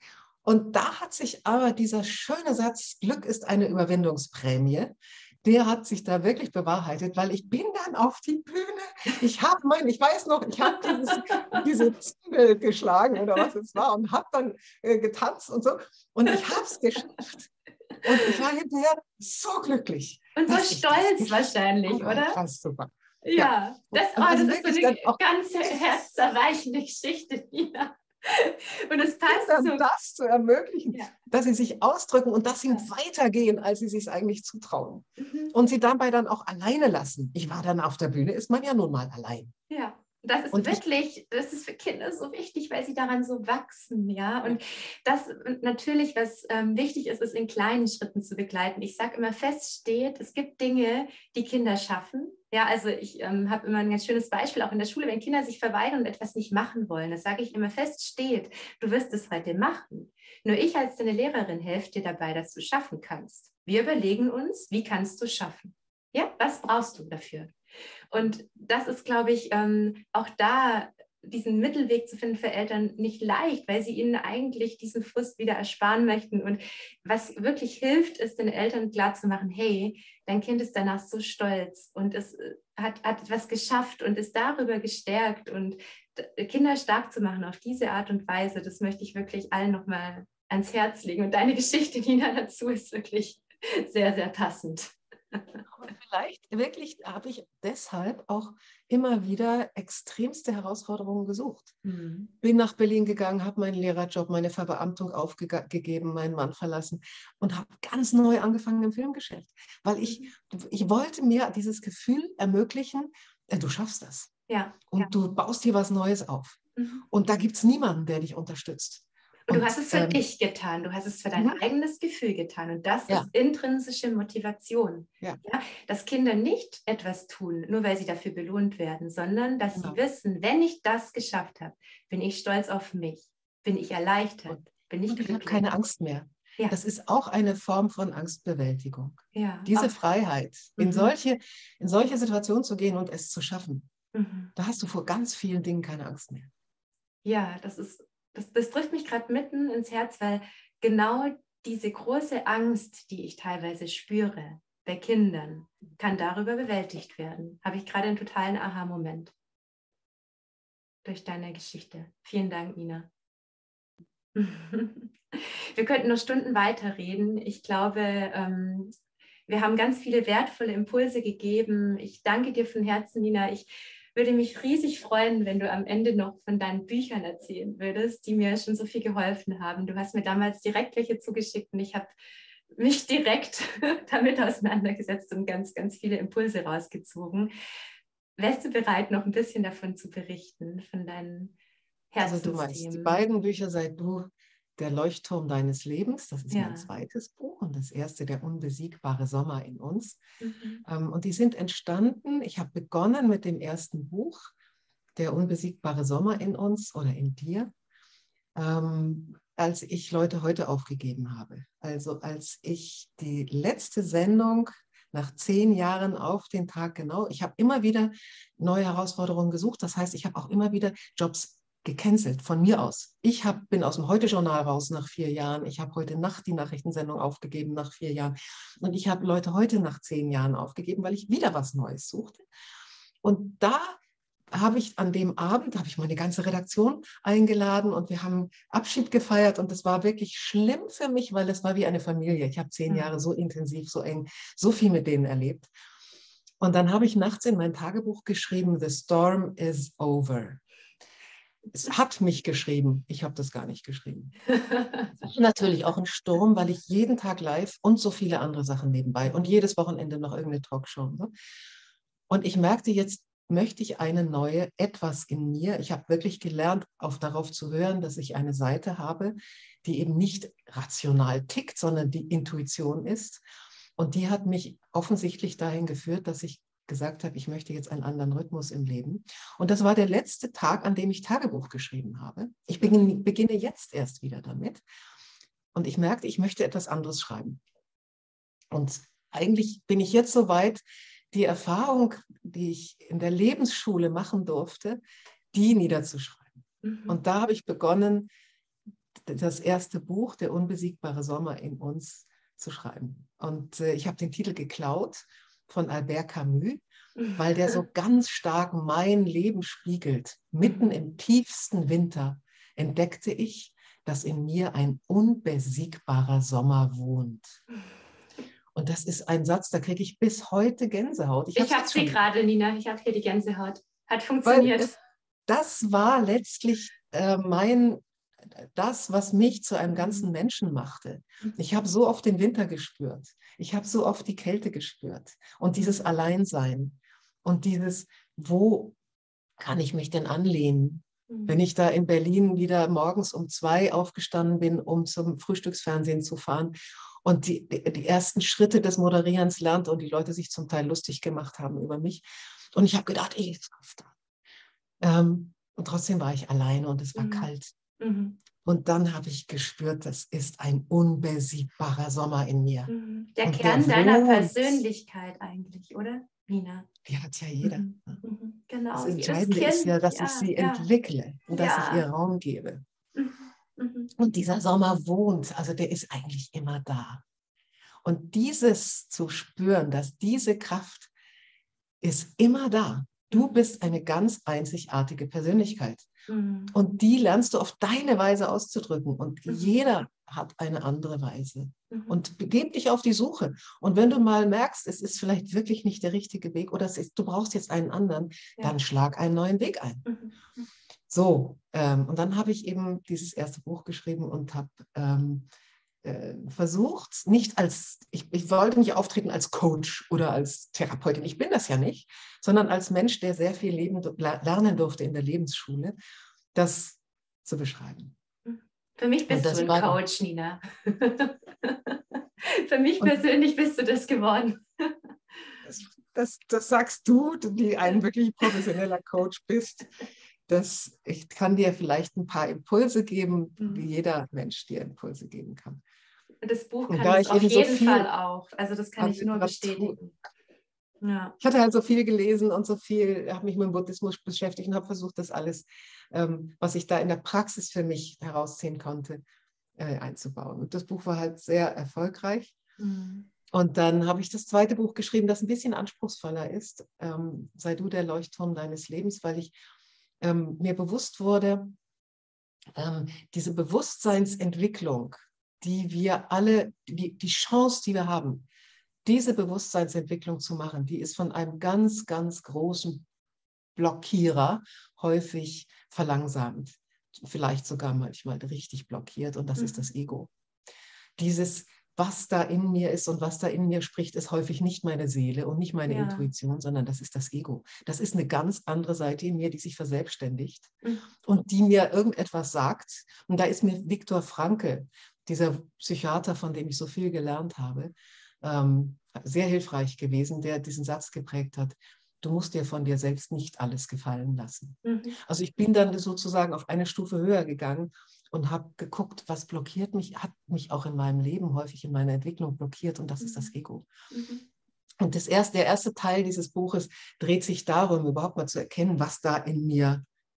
Und da hat sich aber dieser schöne Satz, Glück ist eine Überwindungsprämie, der hat sich da wirklich bewahrheitet, weil ich bin dann auf die Bühne. Ich habe mein, ich weiß noch, ich habe diese Zunge geschlagen oder was es war und habe dann äh, getanzt und so. Und ich habe es geschafft. Und ich war hinterher so glücklich. Und so stolz wahrscheinlich, Oh, oder? das war super. Ja, Ja. das, Und oh, also das ist so wirklich eine dann auch ganz herzzerweichende Geschichte, Nina. Und es passt Kindern so. das zu ermöglichen, Ja. dass sie sich ausdrücken und dass sie Ja. weitergehen, als sie sich eigentlich zutrauen. Mhm. Und sie dabei dann auch alleine lassen. Ich war dann auf der Bühne, ist man ja nun mal allein. Ja, das ist Und ich, wirklich, das ist für Kinder so wichtig, weil sie daran so wachsen, ja. Und das natürlich, was ähm, wichtig ist, ist in kleinen Schritten zu begleiten. Ich sage immer, fest steht, es gibt Dinge, die Kinder schaffen. Ja, also ich ähm, habe immer ein ganz schönes Beispiel auch in der Schule, wenn Kinder sich verweigern und etwas nicht machen wollen, das sage ich immer, fest steht, du wirst es heute machen. Nur ich als deine Lehrerin helfe dir dabei, dass du es schaffen kannst. Wir überlegen uns, wie kannst du es schaffen? Ja, was brauchst du dafür? Und das ist, glaube ich, ähm, auch da diesen Mittelweg zu finden für Eltern nicht leicht, weil sie ihnen eigentlich diesen Frust wieder ersparen möchten. Und was wirklich hilft, ist den Eltern klarzumachen, hey, dein Kind ist danach so stolz und es hat, hat etwas geschafft und ist darüber gestärkt. Und Kinder stark zu machen auf diese Art und Weise, das möchte ich wirklich allen nochmal ans Herz legen. Und deine Geschichte, Nina, dazu ist wirklich sehr, sehr passend. Und vielleicht wirklich habe ich deshalb auch immer wieder extremste Herausforderungen gesucht. Mhm. Bin nach Berlin gegangen, habe meinen Lehrerjob, meine Verbeamtung aufgegeben, meinen Mann verlassen und habe ganz neu angefangen im Filmgeschäft, weil ich, ich wollte mir dieses Gefühl ermöglichen, äh, du schaffst das. Ja, und ja. Du baust hier was Neues auf. Mhm. Und da gibt es niemanden, der dich unterstützt. Und, und du hast es für ähm, dich getan, du hast es für dein mhm. eigenes Gefühl getan. Und das ja. ist intrinsische Motivation. Ja. Ja, dass Kinder nicht etwas tun, nur weil sie dafür belohnt werden, sondern dass genau. sie wissen, wenn ich das geschafft habe, bin ich stolz auf mich, bin ich erleichtert, und, bin ich und glücklich. Ich habe keine Angst mehr. Ja. Das ist auch eine Form von Angstbewältigung. Ja. Diese auch. Freiheit, mhm. in, solche, in solche Situationen zu gehen und es zu schaffen, mhm. da hast du vor ganz vielen Dingen keine Angst mehr. Ja, das ist Das, das trifft mich gerade mitten ins Herz, weil genau diese große Angst, die ich teilweise spüre bei Kindern, kann darüber bewältigt werden. Habe ich gerade einen totalen Aha-Moment durch deine Geschichte. Vielen Dank, Nina. Wir könnten noch Stunden weiterreden. Ich glaube, ähm, wir haben ganz viele wertvolle Impulse gegeben. Ich danke dir von Herzen, Nina. Ich würde mich riesig freuen, wenn du am Ende noch von deinen Büchern erzählen würdest, die mir schon so viel geholfen haben. Du hast mir damals direkt welche zugeschickt und ich habe mich direkt damit auseinandergesetzt und ganz, ganz viele Impulse rausgezogen. Wärst du bereit, noch ein bisschen davon zu berichten, von deinen Herzensthemen? Also du meinst, die beiden Bücher Sei du der Leuchtturm deines Lebens, das ist ja. mein zweites Buch und das erste, Der unbesiegbare Sommer in uns. Mhm. Ähm, und die sind entstanden, ich habe begonnen mit dem ersten Buch, Der unbesiegbare Sommer in uns oder in dir, ähm, als ich Leute heute aufgegeben habe. Also als ich die letzte Sendung nach zehn Jahren auf den Tag genau, ich habe immer wieder neue Herausforderungen gesucht, das heißt, ich habe auch immer wieder Jobs gecancelt von mir aus. Ich hab, bin aus dem Heute-Journal raus nach vier Jahren. Ich habe heute Nacht die Nachrichtensendung aufgegeben nach vier Jahren. Und ich habe Leute heute nach zehn Jahren aufgegeben, weil ich wieder was Neues suchte. Und da habe ich an dem Abend, habe ich meine ganze Redaktion eingeladen und wir haben Abschied gefeiert und das war wirklich schlimm für mich, weil es war wie eine Familie. Ich habe zehn Jahre so intensiv, so eng, so viel mit denen erlebt. Und dann habe ich nachts in mein Tagebuch geschrieben, The storm is over. Es hat mich geschrieben, ich habe das gar nicht geschrieben. Natürlich auch ein Sturm, weil ich jeden Tag live und so viele andere Sachen nebenbei und jedes Wochenende noch irgendeine Talkshow. Ne? Und ich merkte, jetzt möchte ich eine neue, etwas in mir. Ich habe wirklich gelernt, auf, darauf zu hören, dass ich eine Seite habe, die eben nicht rational tickt, sondern die Intuition ist. Und die hat mich offensichtlich dahin geführt, dass ich gesagt habe, ich möchte jetzt einen anderen Rhythmus im Leben. Und das war der letzte Tag, an dem ich Tagebuch geschrieben habe. Ich beginne, beginne jetzt erst wieder damit. Und ich merkte, ich möchte etwas anderes schreiben. Und eigentlich bin ich jetzt so weit, die Erfahrung, die ich in der Lebensschule machen durfte, die niederzuschreiben. Mhm. Und da habe ich begonnen, das erste Buch, Der unbesiegbare Sommer in uns, zu schreiben. Und äh, ich habe den Titel geklaut von Albert Camus, weil der so ganz stark mein Leben spiegelt. Mitten im tiefsten Winter entdeckte ich, dass in mir ein unbesiegbarer Sommer wohnt. Und das ist ein Satz, da kriege ich bis heute Gänsehaut. Ich, ich habe sie gerade, Nina, ich habe hier die Gänsehaut. Hat funktioniert. Es, das war letztlich äh, mein, das, was mich zu einem ganzen Menschen machte. Ich habe so oft den Winter gespürt. Ich habe so oft die Kälte gespürt. Und dieses Alleinsein. Und dieses, wo kann ich mich denn anlehnen? Wenn ich da in Berlin wieder morgens um zwei aufgestanden bin, um zum Frühstücksfernsehen zu fahren und die, die, die ersten Schritte des Moderierens lernt und die Leute sich zum Teil lustig gemacht haben über mich. Und ich habe gedacht, ich schaffe das. Ähm, und trotzdem war ich alleine und es war mhm. kalt. Mhm. Und dann habe ich gespürt, das ist ein unbesiegbarer Sommer in mir. Mhm. Der und Kern der deiner Persönlichkeit eigentlich, oder, Nina? Die hat ja jeder. Mhm. Mhm. Genau. Das Entscheidende kind, ist ja, dass ja, ich sie ja. entwickle und ja. dass ich ihr Raum gebe. Mhm. Mhm. Und dieser Sommer wohnt, also der ist eigentlich immer da. Und dieses zu spüren, dass diese Kraft ist immer da. Du bist eine ganz einzigartige Persönlichkeit. Mhm. Und die lernst du auf deine Weise auszudrücken. Und mhm. jeder hat eine andere Weise. Mhm. Und begib dich auf die Suche. Und wenn du mal merkst, es ist vielleicht wirklich nicht der richtige Weg oder es ist, du brauchst jetzt einen anderen, ja. dann schlag einen neuen Weg ein. Mhm. So, ähm, und dann habe ich eben dieses erste Buch geschrieben und habe ähm, äh, versucht, nicht als, ich, ich wollte nicht auftreten als Coach oder als Therapeutin, ich bin das ja nicht, sondern als Mensch, der sehr viel leben, lernen durfte in der Lebensschule, das zu beschreiben. Für mich bist du ein Coach, Nina. Für mich persönlich bist du das geworden. Das, das, das sagst du, die ein wirklich professioneller Coach bist. Das, ich kann dir vielleicht ein paar Impulse geben, mhm. wie jeder Mensch dir Impulse geben kann. Das Buch kann es auf jeden so Fall auch. Also das kann ich nur bestätigen. Ja. Ich hatte halt so viel gelesen und so viel, habe mich mit dem Buddhismus beschäftigt und habe versucht, das alles, ähm, was ich da in der Praxis für mich herausziehen konnte, äh, einzubauen. Und das Buch war halt sehr erfolgreich. Mhm. Und dann habe ich das zweite Buch geschrieben, das ein bisschen anspruchsvoller ist, ähm, Sei du der Leuchtturm deines Lebens, weil ich ähm, mir bewusst wurde, ähm, diese Bewusstseinsentwicklung, die wir alle, die, die Chance, die wir haben, diese Bewusstseinsentwicklung zu machen, die ist von einem ganz, ganz großen Blockierer häufig verlangsamt, vielleicht sogar manchmal richtig blockiert und das mhm. ist das Ego. Dieses, was da in mir ist und was da in mir spricht, ist häufig nicht meine Seele und nicht meine ja. Intuition, sondern das ist das Ego. Das ist eine ganz andere Seite in mir, die sich verselbstständigt mhm. und die mir irgendetwas sagt. Und da ist mir Viktor Frankl, dieser Psychiater, von dem ich so viel gelernt habe, ähm, sehr hilfreich gewesen, der diesen Satz geprägt hat: Du musst dir von dir selbst nicht alles gefallen lassen. Mhm. Also ich bin dann sozusagen auf eine Stufe höher gegangen und habe geguckt, was blockiert mich, hat mich auch in meinem Leben häufig in meiner Entwicklung blockiert und das mhm. ist das Ego. Mhm. Und das erste, der erste Teil dieses Buches dreht sich darum, überhaupt mal zu erkennen, was da in mir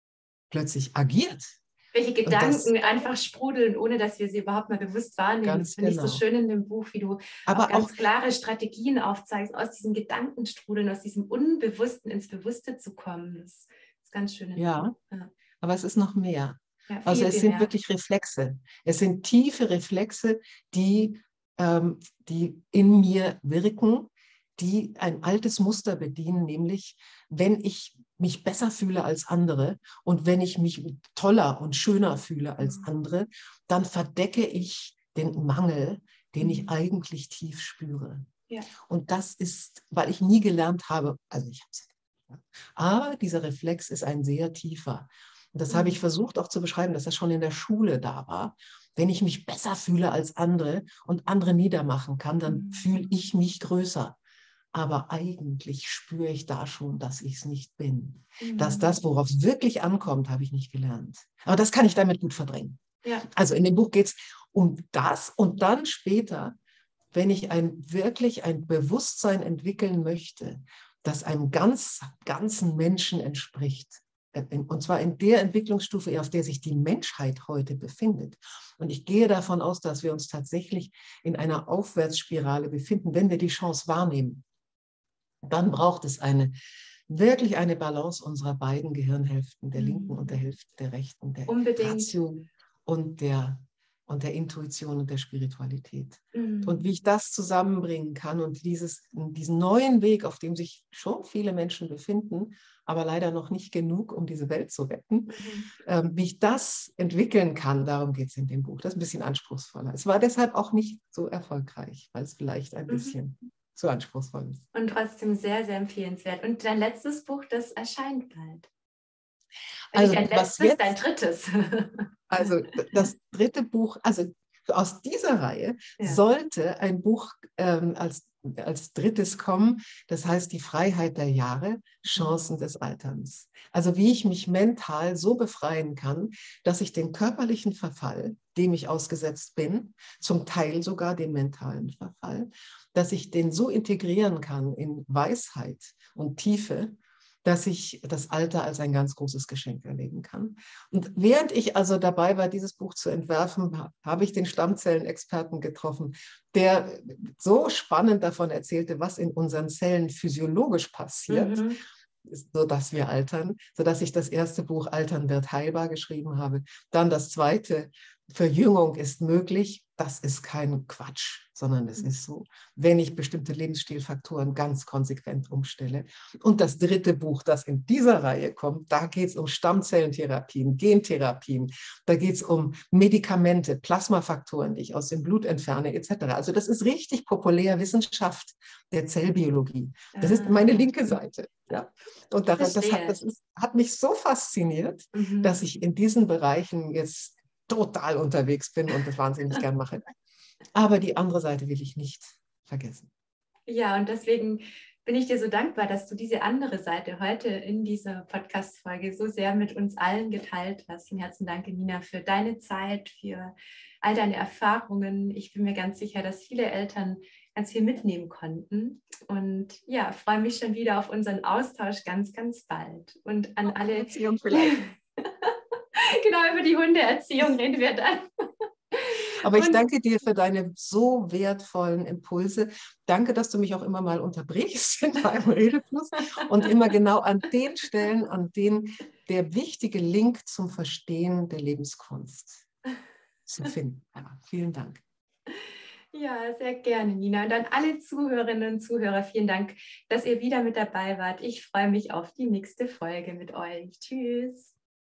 plötzlich agiert. Welche Und das, Gedanken einfach sprudeln, ohne dass wir sie überhaupt mal bewusst wahrnehmen. Das ganz finde ich so genau. schön in dem Buch, wie du auch Aber ganz auch, klare Strategien aufzeigst, aus diesem Gedankenstrudeln, aus diesem Unbewussten ins Bewusste zu kommen. Das ist ganz schön in dem ja, Buch. Ja. aber es ist noch mehr. Ja, Also viel, es viel sind mehr. wirklich Reflexe. Es sind tiefe Reflexe, die, ähm, die in mir wirken, die ein altes Muster bedienen, nämlich wenn ich mich besser fühle als andere und wenn ich mich toller und schöner fühle als Mhm. andere, dann verdecke ich den Mangel, den ich Mhm. eigentlich tief spüre. Ja. Und das ist, weil ich nie gelernt habe, also ich habe es ja, aber dieser Reflex ist ein sehr tiefer. Und das habe ich Mhm. versucht auch zu beschreiben, dass das schon in der Schule da war. Wenn ich mich besser fühle als andere und andere niedermachen kann, dann Mhm. fühle ich mich größer. Aber eigentlich spüre ich da schon, dass ich es nicht bin. Mhm. Dass das, worauf es wirklich ankommt, habe ich nicht gelernt. Aber das kann ich damit gut verdrängen. Ja. Also in dem Buch geht es um das und dann später, wenn ich ein, wirklich ein Bewusstsein entwickeln möchte, das einem ganz, ganzen Menschen entspricht. Und zwar in der Entwicklungsstufe, auf der sich die Menschheit heute befindet. Und ich gehe davon aus, dass wir uns tatsächlich in einer Aufwärtsspirale befinden, wenn wir die Chance wahrnehmen. Dann braucht es eine, wirklich eine Balance unserer beiden Gehirnhälften, der linken und der Hälfte der rechten, der Unbedingt. Ratio und der, und der Intuition und der Spiritualität. Mhm. Und wie ich das zusammenbringen kann und dieses, diesen neuen Weg, auf dem sich schon viele Menschen befinden, aber leider noch nicht genug, um diese Welt zu retten, Mhm. ähm, wie ich das entwickeln kann, darum geht es in dem Buch. Das ist ein bisschen anspruchsvoller. Es war deshalb auch nicht so erfolgreich, weil es vielleicht ein Mhm. bisschen zu anspruchsvoll ist. Und trotzdem sehr, sehr empfehlenswert. Und dein letztes Buch, das erscheint bald. Also Nicht dein was letztes, dein jetzt, drittes. also das dritte Buch, also aus dieser Reihe Ja. sollte ein Buch ähm, als, als drittes kommen, das heißt Die Freiheit der Jahre, Chancen des Alterns. Also wie ich mich mental so befreien kann, dass ich den körperlichen Verfall, dem ich ausgesetzt bin, zum Teil sogar den mentalen Verfall, dass ich den so integrieren kann in Weisheit und Tiefe, dass ich das Alter als ein ganz großes Geschenk erleben kann. Und während ich also dabei war, dieses Buch zu entwerfen, habe ich den Stammzellenexperten getroffen, der so spannend davon erzählte, was in unseren Zellen physiologisch passiert, Mhm. sodass wir altern, sodass ich das erste Buch Altern wird heilbar geschrieben habe. Dann das zweite, Verjüngung ist möglich. Das ist kein Quatsch, sondern es ist so, wenn ich bestimmte Lebensstilfaktoren ganz konsequent umstelle. Und das dritte Buch, das in dieser Reihe kommt, da geht es um Stammzellentherapien, Gentherapien, da geht es um Medikamente, Plasmafaktoren, die ich aus dem Blut entferne, et cetera. Also das ist richtig populär Wissenschaft der Zellbiologie. Das ist meine Ah, linke Seite. Ja? Und das, das, hat, verstehe. das ist, hat mich so fasziniert, Mhm. dass ich in diesen Bereichen jetzt total unterwegs bin und das wahnsinnig gern mache. Aber die andere Seite will ich nicht vergessen. Ja, und deswegen bin ich dir so dankbar, dass du diese andere Seite heute in dieser Podcast-Folge so sehr mit uns allen geteilt hast. Vielen herzlichen Dank, Nina, für deine Zeit, für all deine Erfahrungen. Ich bin mir ganz sicher, dass viele Eltern ganz viel mitnehmen konnten. Und ja, freue mich schon wieder auf unseren Austausch ganz, ganz bald. Und an alle... Erziehung vielleicht. Genau, über die Hundeerziehung reden wir dann. Aber ich Und danke dir für deine so wertvollen Impulse. Danke, dass du mich auch immer mal unterbrichst in deinem Redefluss und immer genau an den Stellen, an denen der wichtige Link zum Verstehen der Lebenskunst zu finden. Ja, vielen Dank. Ja, sehr gerne, Nina. Und an alle Zuhörerinnen und Zuhörer, vielen Dank, dass ihr wieder mit dabei wart. Ich freue mich auf die nächste Folge mit euch. Tschüss.